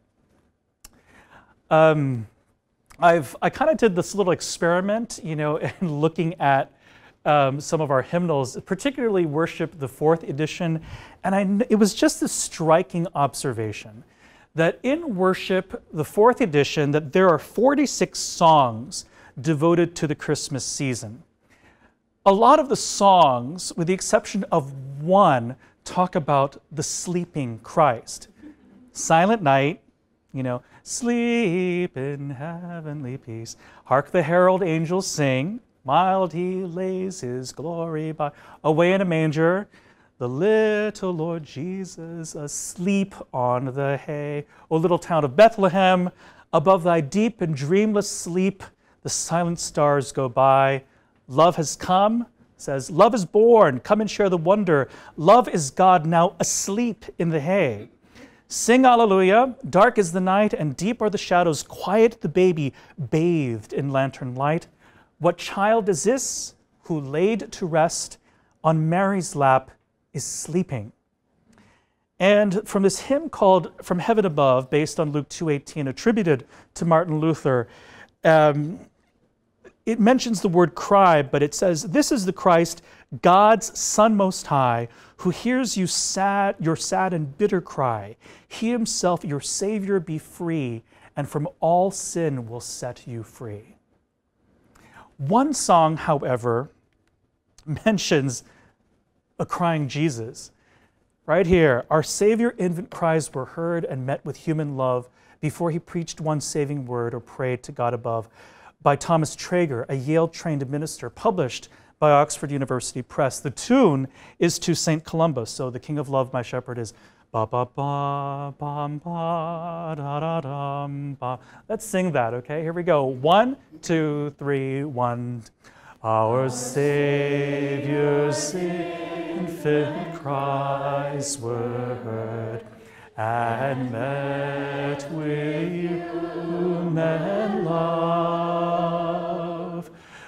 I kind of did this little experiment, you know, in looking at some of our hymnals, particularly Worship, the 4th edition, and it was just a striking observation that in Worship, the 4th edition, that there are 46 songs devoted to the Christmas season. A lot of the songs, with the exception of one, talk about the sleeping Christ. Silent Night, you know, sleep in heavenly peace. Hark the herald angels sing, mild he lays his glory by. Away in a manger, the little Lord Jesus asleep on the hay. O little town of Bethlehem, above thy deep and dreamless sleep, the silent stars go by. Love has come, says, love is born, come and share the wonder. Love is God now asleep in the hay. Sing Alleluia, dark is the night and deep are the shadows. Quiet the baby bathed in lantern light. What child is this who laid to rest on Mary's lap is sleeping? And from this hymn called From Heaven Above, based on Luke 2:18, attributed to Martin Luther, it mentions the word cry, but it says, this is the Christ, God's Son Most High, who hears your sad and bitter cry. He himself, your Savior, be free, and from all sin will set you free. One song, however, mentions a crying Jesus. Right here, our Savior infant cries were heard and met with human love before he preached one saving word or prayed to God above. By Thomas Traeger, a Yale-trained minister, published by Oxford University Press. The tune is to St. Columba, so the King of Love, my shepherd, is ba ba ba bum ba da da dum ba. Let's sing that, okay? Here we go. 1, 2, 3, 1. Our Savior's infant cries were heard and met with human love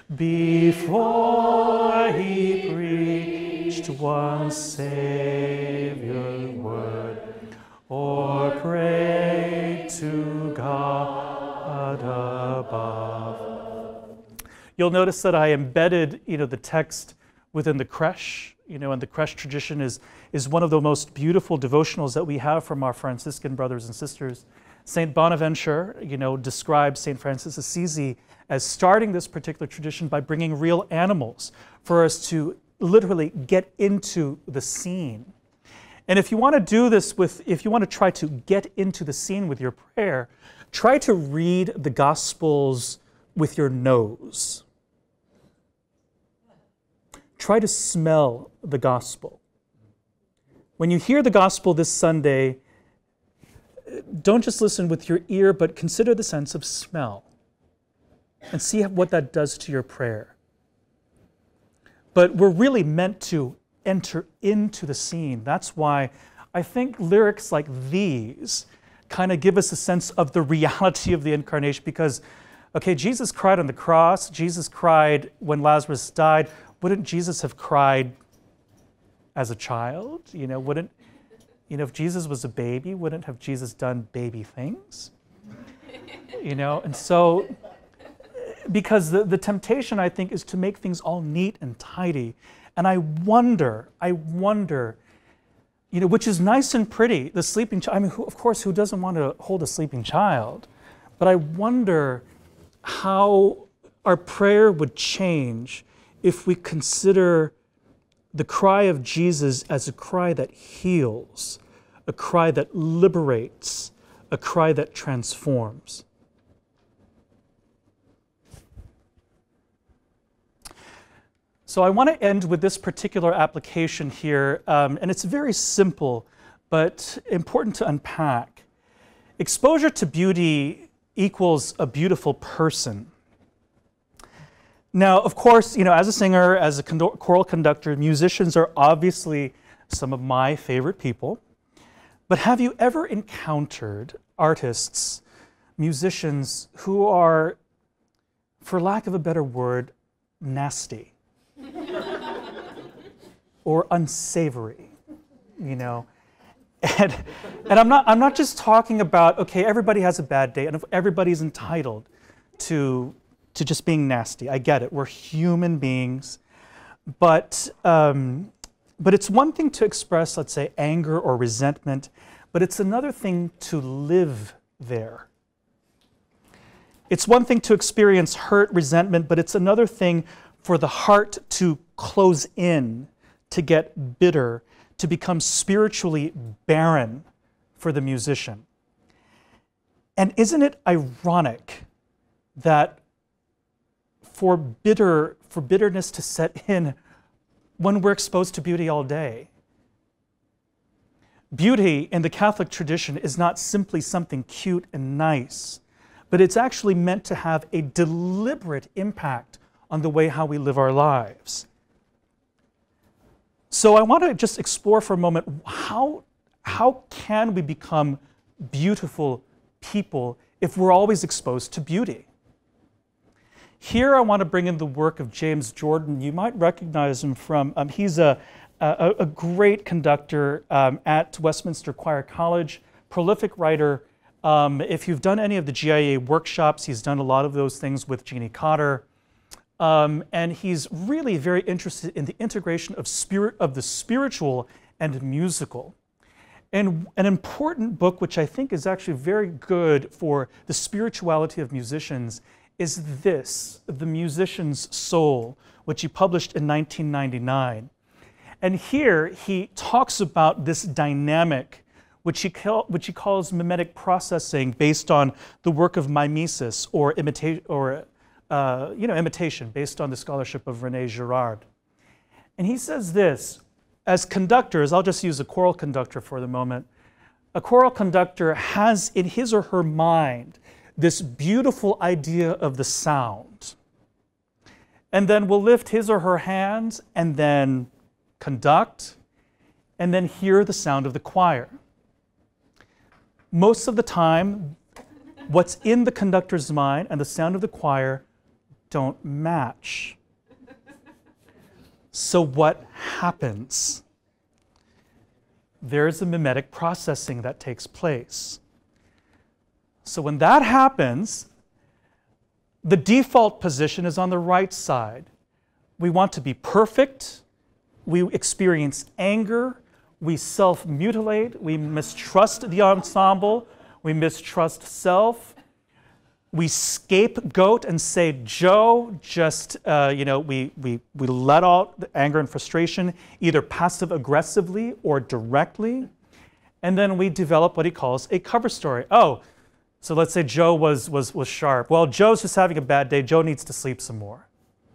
before he preached one Savior word or prayed to God above. You'll notice that I embedded, the text within the creche, and the creche tradition is one of the most beautiful devotionals that we have from our Franciscan brothers and sisters. St. Bonaventure, describes St. Francis Assisi as starting this particular tradition by bringing real animals for us to literally get into the scene. And if you want to do this if you want to try to get into the scene with your prayer, try to read the Gospels with your nose. Try to smell the Gospel. When you hear the Gospel this Sunday, don't just listen with your ear, but consider the sense of smell and see what that does to your prayer. But we're really meant to enter into the scene. That's why I think lyrics like these kind of give us a sense of the reality of the incarnation, because, okay, Jesus cried on the cross, Jesus cried when Lazarus died. Wouldn't Jesus have cried as a child? If Jesus was a baby, wouldn't have Jesus done baby things? And so, because the temptation, I think, is to make things all neat and tidy. And I wonder, which is nice and pretty, the sleeping child. I mean, of course, who doesn't want to hold a sleeping child? But I wonder how our prayer would change if we consider the cry of Jesus as a cry that heals, a cry that liberates, a cry that transforms. So I want to end with this particular application here, and it's very simple, but important to unpack. Exposure to beauty equals a beautiful person. Now, of course, as a singer, as a choral conductor, musicians are obviously some of my favorite people. But have you ever encountered artists, musicians who are, for lack of a better word, nasty or unsavory, you know. And I'm not just talking about, okay, everybody has a bad day and everybody's entitled to just being nasty. I get it. We're human beings. But it's one thing to express, let's say, anger or resentment, but it's another thing to live there. It's one thing to experience hurt, resentment, but it's another thing for the heart to close in, to get bitter, to become spiritually barren for the musician. And isn't it ironic that for bitterness to set in when we're exposed to beauty all day? Beauty in the Catholic tradition is not simply something cute and nice, but it's actually meant to have a deliberate impact on the way how we live our lives. So I want to just explore for a moment, how can we become beautiful people if we're always exposed to beauty? Here I want to bring in the work of James Jordan. You might recognize him from, he's a great conductor at Westminster Choir College, prolific writer. If you've done any of the GIA workshops, he's done a lot of those things with Jeannie Cotter. And he's really very interested in the integration of the spiritual and musical. And an important book, which I think is actually very good for the spirituality of musicians, is this, The Musician's Soul, which he published in 1999. And here he talks about this dynamic, which he calls mimetic processing, based on the work of mimesis or imitation, based on the scholarship of René Girard. And he says this: as conductors, I'll just use a choral conductor for the moment. A choral conductor has in his or her mind this beautiful idea of the sound, and then will lift his or her hands and then conduct, and then hear the sound of the choir. Most of the time, what's in the conductor's mind and the sound of the choir don't match. So what happens? There's a mimetic processing that takes place. So when that happens, the default position is on the right side. We want to be perfect. We experience anger. We self-mutilate. We mistrust the ensemble. We mistrust self. We scapegoat and say, Joe, just, we let out the anger and frustration, either passive-aggressively or directly. And then we develop what he calls a cover story. Oh, so let's say Joe was sharp. Well, Joe's just having a bad day. Joe needs to sleep some more.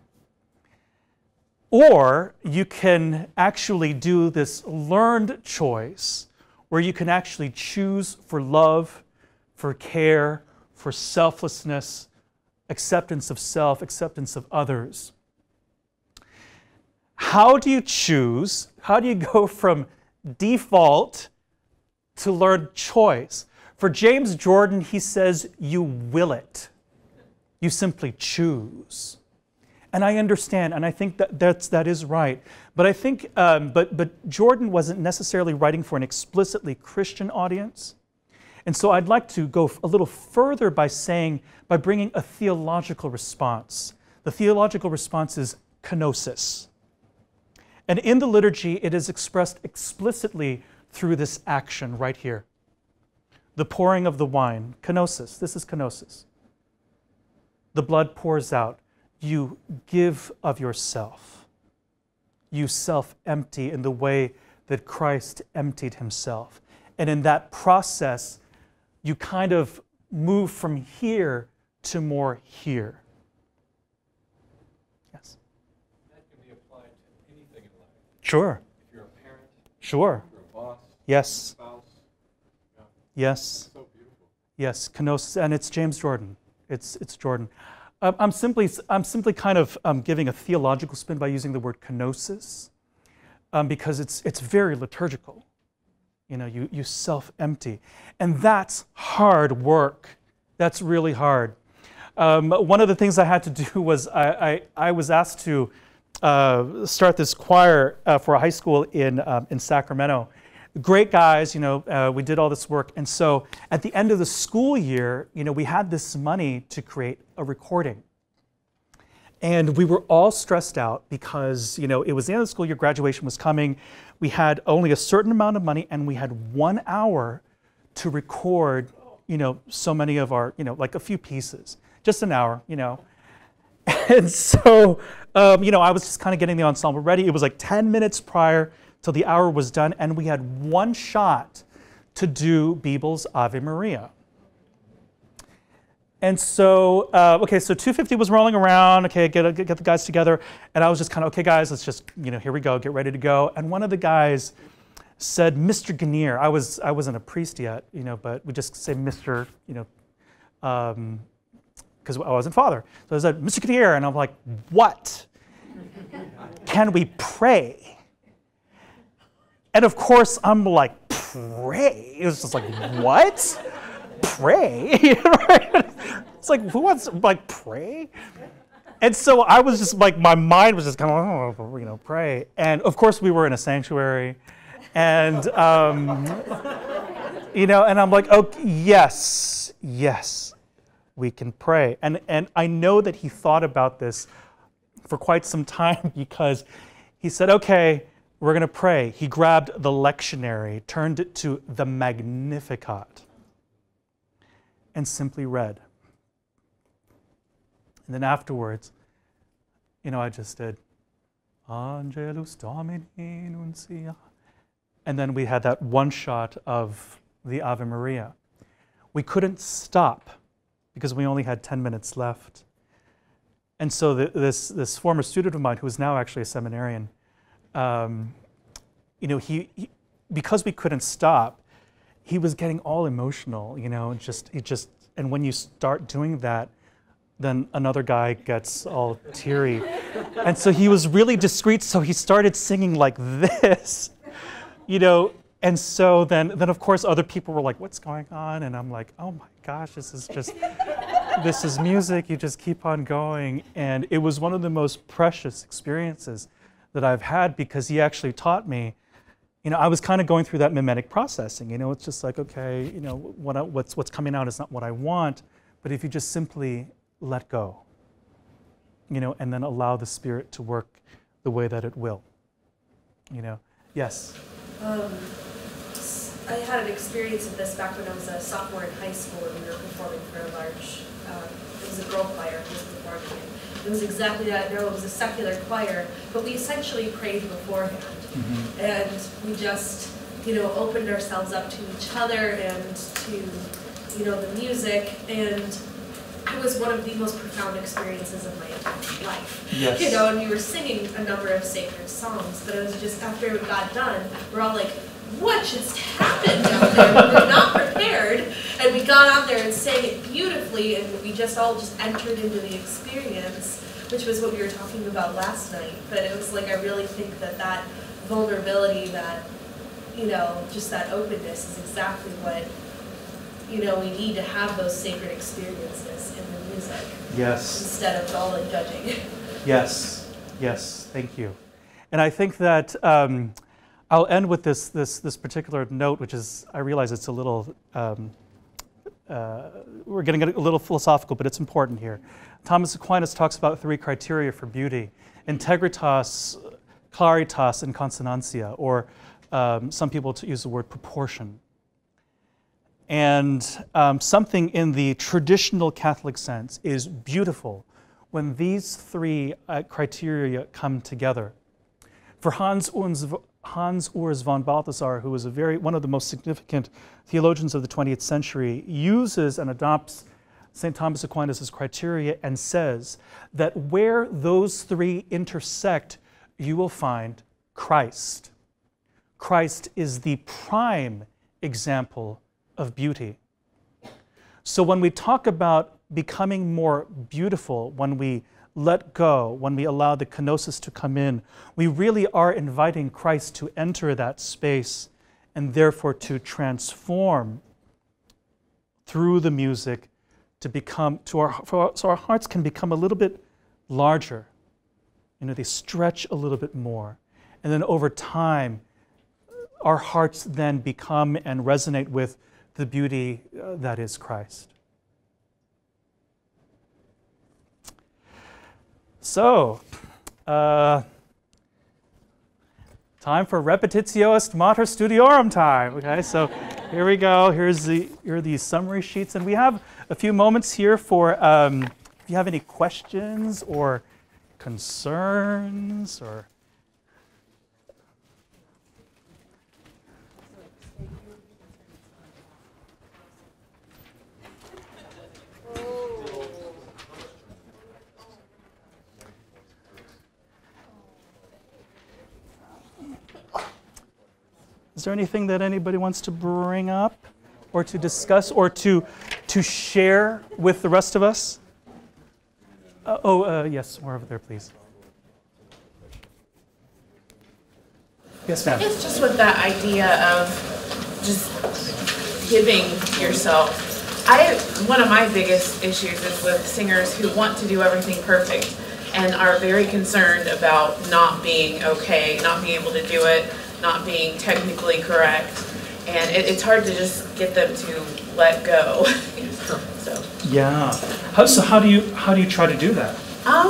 Or you can actually do this learned choice where you can actually choose for love, for care, for selflessness, acceptance of self, acceptance of others. How do you choose? How do you go from default to learned choice? For James Jordan, he says, you will it. You simply choose. And I understand, and I think that is right. But I think, but Jordan wasn't necessarily writing for an explicitly Christian audience. And so I'd like to go a little further by bringing a theological response. The theological response is kenosis. And in the liturgy, it is expressed explicitly through this action right here. The pouring of the wine, kenosis. This is kenosis. The blood pours out. You give of yourself. You self-empty in the way that Christ emptied himself. And in that process, you kind of move from here to more here. Yes? That can be applied to anything in life. Sure. If you're a parent. Sure. If you're a boss. Yes. Spouse. Yeah. Yes. So beautiful. Yes, kenosis, and it's James Jordan. It's Jordan. I'm simply kind of giving a theological spin by using the word kenosis, because it's very liturgical. You know, you self-empty. And that's hard work. That's really hard. One of the things I had to do was I was asked to start this choir for a high school in Sacramento. Great guys, we did all this work. And so at the end of the school year, we had this money to create a recording. And we were all stressed out because, it was the end of the school year, graduation was coming. We had only a certain amount of money and we had 1 hour to record, so many of our, like a few pieces, just an hour, And so, I was just kind of getting the ensemble ready. It was like 10 minutes prior till the hour was done, and we had one shot to do Bibel's Ave Maria. And so, okay, so 250 was rolling around. Okay, get the guys together, and I was just kind of, okay, guys, let's just, here we go, get ready to go. And one of the guys said, Mr. Ganir. I wasn't a priest yet, but we just say Mr. Because I wasn't father. So I said, Mr. Ganir, and I'm like, what? Can we pray? And of course, I'm like, pray? It was just like, what? Pray? It's like, who wants to, pray? And so I was just like, my mind was just kind of, pray. And of course, we were in a sanctuary. And, and I'm like, okay, yes, we can pray. And I know that he thought about this for quite some time because he said, okay, we're going to pray. He grabbed the lectionary, turned it to the Magnificat, and simply read. And then afterwards, I just did, Angelus Domini Nuncia. And then we had that one shot of the Ave Maria. We couldn't stop because we only had 10 minutes left. And so this former student of mine, who is now actually a seminarian, he because we couldn't stop, he was getting all emotional, and when you start doing that, then another guy gets all teary. And so he was really discreet, so he started singing like this, and so then of course other people were like, what's going on? And I'm like, oh my gosh, this is music, you just keep on going. And it was one of the most precious experiences that I've had because he actually taught me, I was kind of going through that mimetic processing, it's just like, okay, what's coming out is not what I want, but if you just simply let go, and then allow the Spirit to work the way that it will, Yes? I had an experience of this back when I was a sophomore in high school and we were performing for a large, it was a girl choir who was performing. It was exactly that. No, it was a secular choir, but we essentially prayed beforehand. Mm-hmm. And we just, opened ourselves up to each other and to, the music. And it was one of the most profound experiences of my life. Yes. And we were singing a number of sacred songs, but it was just after it got done, we're all like, what just happened out there? We were not prepared, and we got on there and sang it beautifully, and we just all entered into the experience, which was what we were talking about last night. But it was like, I really think that vulnerability, that, just that openness is exactly what, we need to have those sacred experiences in the music. Yes. Instead of all the judging. Yes, thank you. And I think that I'll end with this particular note, which is, I realize it's a little, we're getting a little philosophical, but it's important here. Thomas Aquinas talks about 3 criteria for beauty: integritas, claritas, and consonantia, or some people use the word proportion. And something in the traditional Catholic sense is beautiful when these 3 criteria come together. For Hans Urs von Balthasar, who was one of the most significant theologians of the 20th century, uses and adopts St. Thomas Aquinas' criteria and says that where those 3 intersect, you will find Christ. Christ is the prime example of beauty. So when we talk about becoming more beautiful, when we let go, when we allow the kenosis to come in, we really are inviting Christ to enter that space and therefore to transform through the music to become, so our hearts can become a little bit larger. You know, they stretch a little bit more. And then over time, our hearts then become and resonate with the beauty that is Christ. So, time for repetitio est mater studiorum time. Okay, so here we go. Here are these summary sheets, and we have a few moments here for if you have any questions or concerns or. Is there anything that anybody wants to bring up or to discuss or to share with the rest of us? Yes, more over there, please. Yes, ma'am. It's just with that idea of just giving yourself. One of my biggest issues is with singers who want to do everything perfect and are very concerned about not being okay, not being able to do it, not being technically correct, and it's hard to just get them to let go. So. Yeah. How do you try to do that?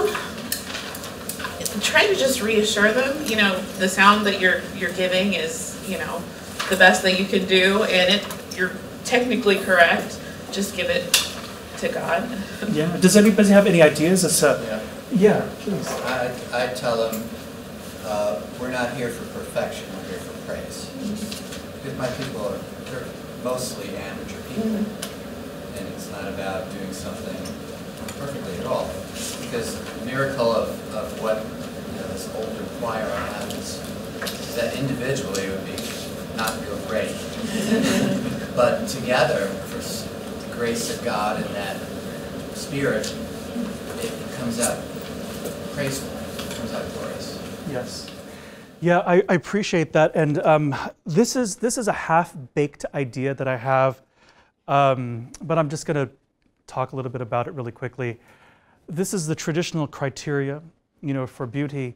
Try to just reassure them. You know, the sound that you're giving is, you know, the best that you can do, and you're technically correct. Just give it to God. Yeah. Does anybody have any ideas as to? Yeah. Please. I tell them we're not here for perfection. We're here for praise. Because my people they're mostly amateur people, and it's not about doing something perfectly at all. Because the miracle of what this older choir has is that individually it would be not real great, but together, for the grace of God and that spirit, it comes out praiseful. It comes out glorious. Yes. Yeah, I appreciate that, and this is a half-baked idea that I have, but I'm just going to talk a little bit about it really quickly. This is the traditional criteria, you know, for beauty.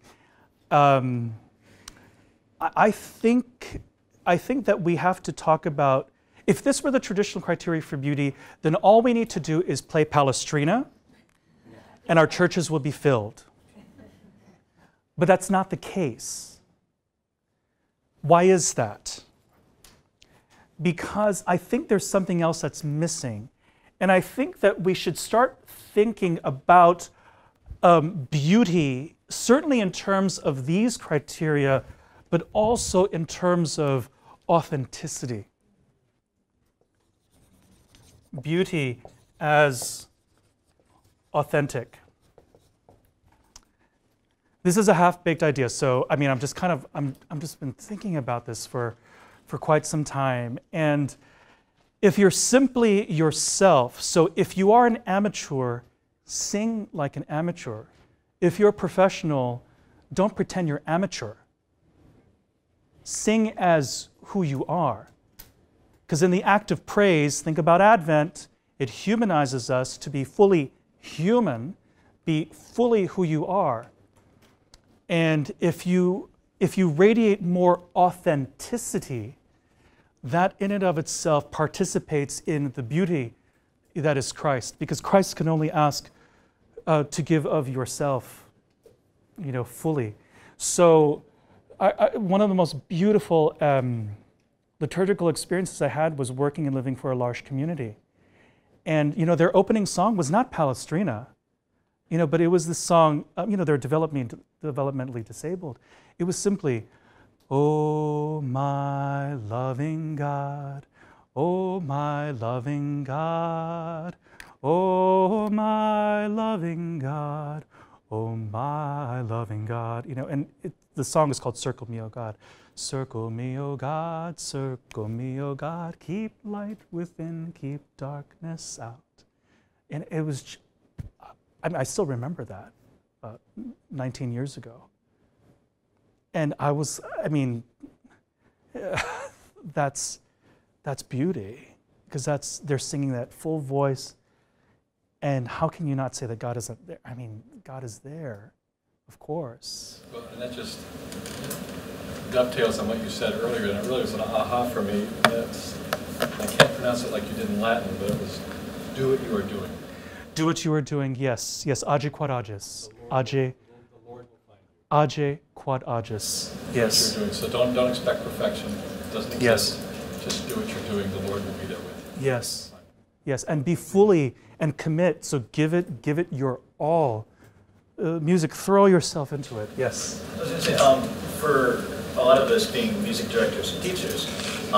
I think that we have to talk about, if this were the traditional criteria for beauty, then all we need to do is play Palestrina, and our churches will be filled. But that's not the case. Why is that? Because I think there's something else that's missing. And I think that we should start thinking about beauty, certainly in terms of these criteria, but also in terms of authenticity. Beauty as authentic. This is a half-baked idea, so I mean, I'm just been thinking about this for quite some time. And if you're simply yourself, so if you are an amateur, sing like an amateur. If you're a professional, don't pretend you're amateur. Sing as who you are. Because in the act of praise, think about Advent, it humanizes us to be fully human, be fully who you are. And if you radiate more authenticity, that in and of itself participates in the beauty that is Christ, because Christ can only ask to give of yourself, you know, fully. So one of the most beautiful liturgical experiences I had was working and living for a large community. And, you know, their opening song was not Palestrina, you know, but it was this song, you know, they're developmentally disabled. It was simply, "Oh, my loving God, oh, my loving God, oh, my loving God, oh, my loving God." You know, and the song is called "Circle Me, O God." Circle me, O God, keep light within, keep darkness out. And it was, I still remember that 19 years ago. And that's beauty, because they're singing that full voice And how can you not say that God isn't there? I mean, God is there, of course. Well, and that just dovetails on what you said earlier, and it really was an aha for me. I can't pronounce it like you did in Latin, but it was do what you are doing. Do what you are doing, yes. Yes, age quod ages. Age quod ages. Yes. What you're doing. So don't expect perfection. It doesn't exist. Yes. Just do what you're doing. The Lord will be there with you. Yes. Yes, and be fully and commit. So give it your all. Music, throw yourself into it. Yes. I was going to say, for a lot of us being music directors and teachers,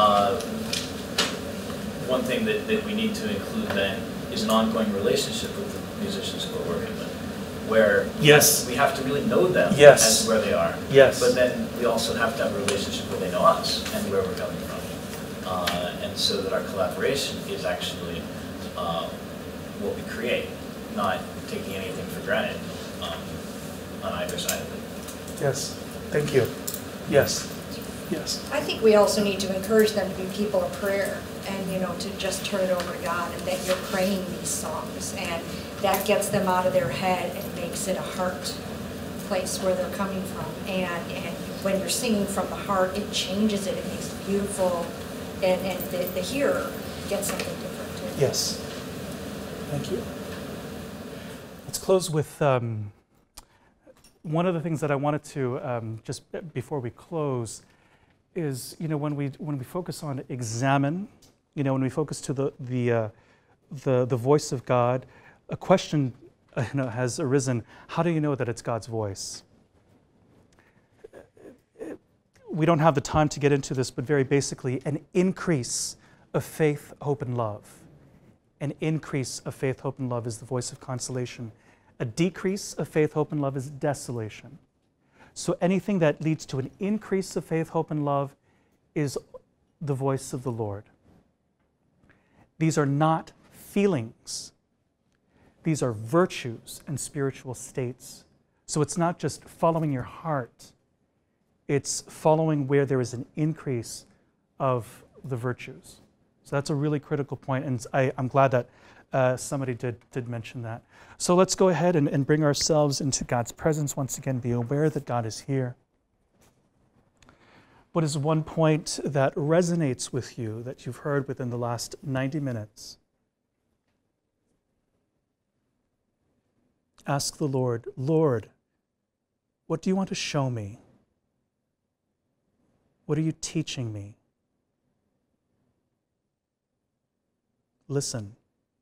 one thing that we need to include then is an ongoing relationship with the musicians who we're working with, where yes, we have to really know them yes, as where they are. Yes. But then we also have to have a relationship where they know us and where we're coming from, and so that our collaboration is actually what we create, not taking anything for granted on either side of it. Yes. Thank you. Yes. Yes. I think we also need to encourage them to be people of prayer and, you know, to just turn it over to God, and that you're praying these songs, and that gets them out of their head and makes it a heart place where they're coming from. And when you're singing from the heart, it changes it, it makes it beautiful, and the hearer gets something different too. Yes. Thank you. Let's close with one of the things that I wanted to, just before we close, is, you know, when we focus on examine, you know, when we focus to the voice of God, a question, you know, has arisen: how do you know that it's God's voice? We don't have the time to get into this, but very basically, an increase of faith, hope, and love. An increase of faith, hope, and love is the voice of consolation. A decrease of faith, hope, and love is desolation. So anything that leads to an increase of faith, hope, and love is the voice of the Lord. These are not feelings. These are virtues and spiritual states. So it's not just following your heart. It's following where there is an increase of the virtues. So that's a really critical point, and I'm glad that somebody did mention that. So let's go ahead and bring ourselves into God's presence once again. Be aware that God is here. What is one point that resonates with you that you've heard within the last 90 minutes? Ask the Lord, Lord, what do you want to show me? What are you teaching me? Listen.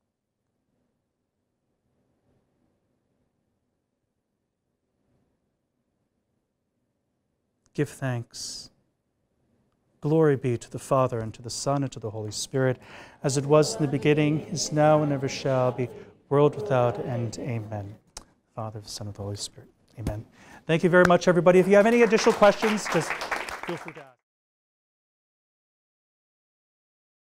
Give thanks. Glory be to the Father, and to the Son, and to the Holy Spirit, as it was in the beginning, is now, and ever shall be, world without end. Amen. Father, the Son, and the Holy Spirit. Amen. Thank you very much, everybody. If you have any additional questions, just feel free to ask.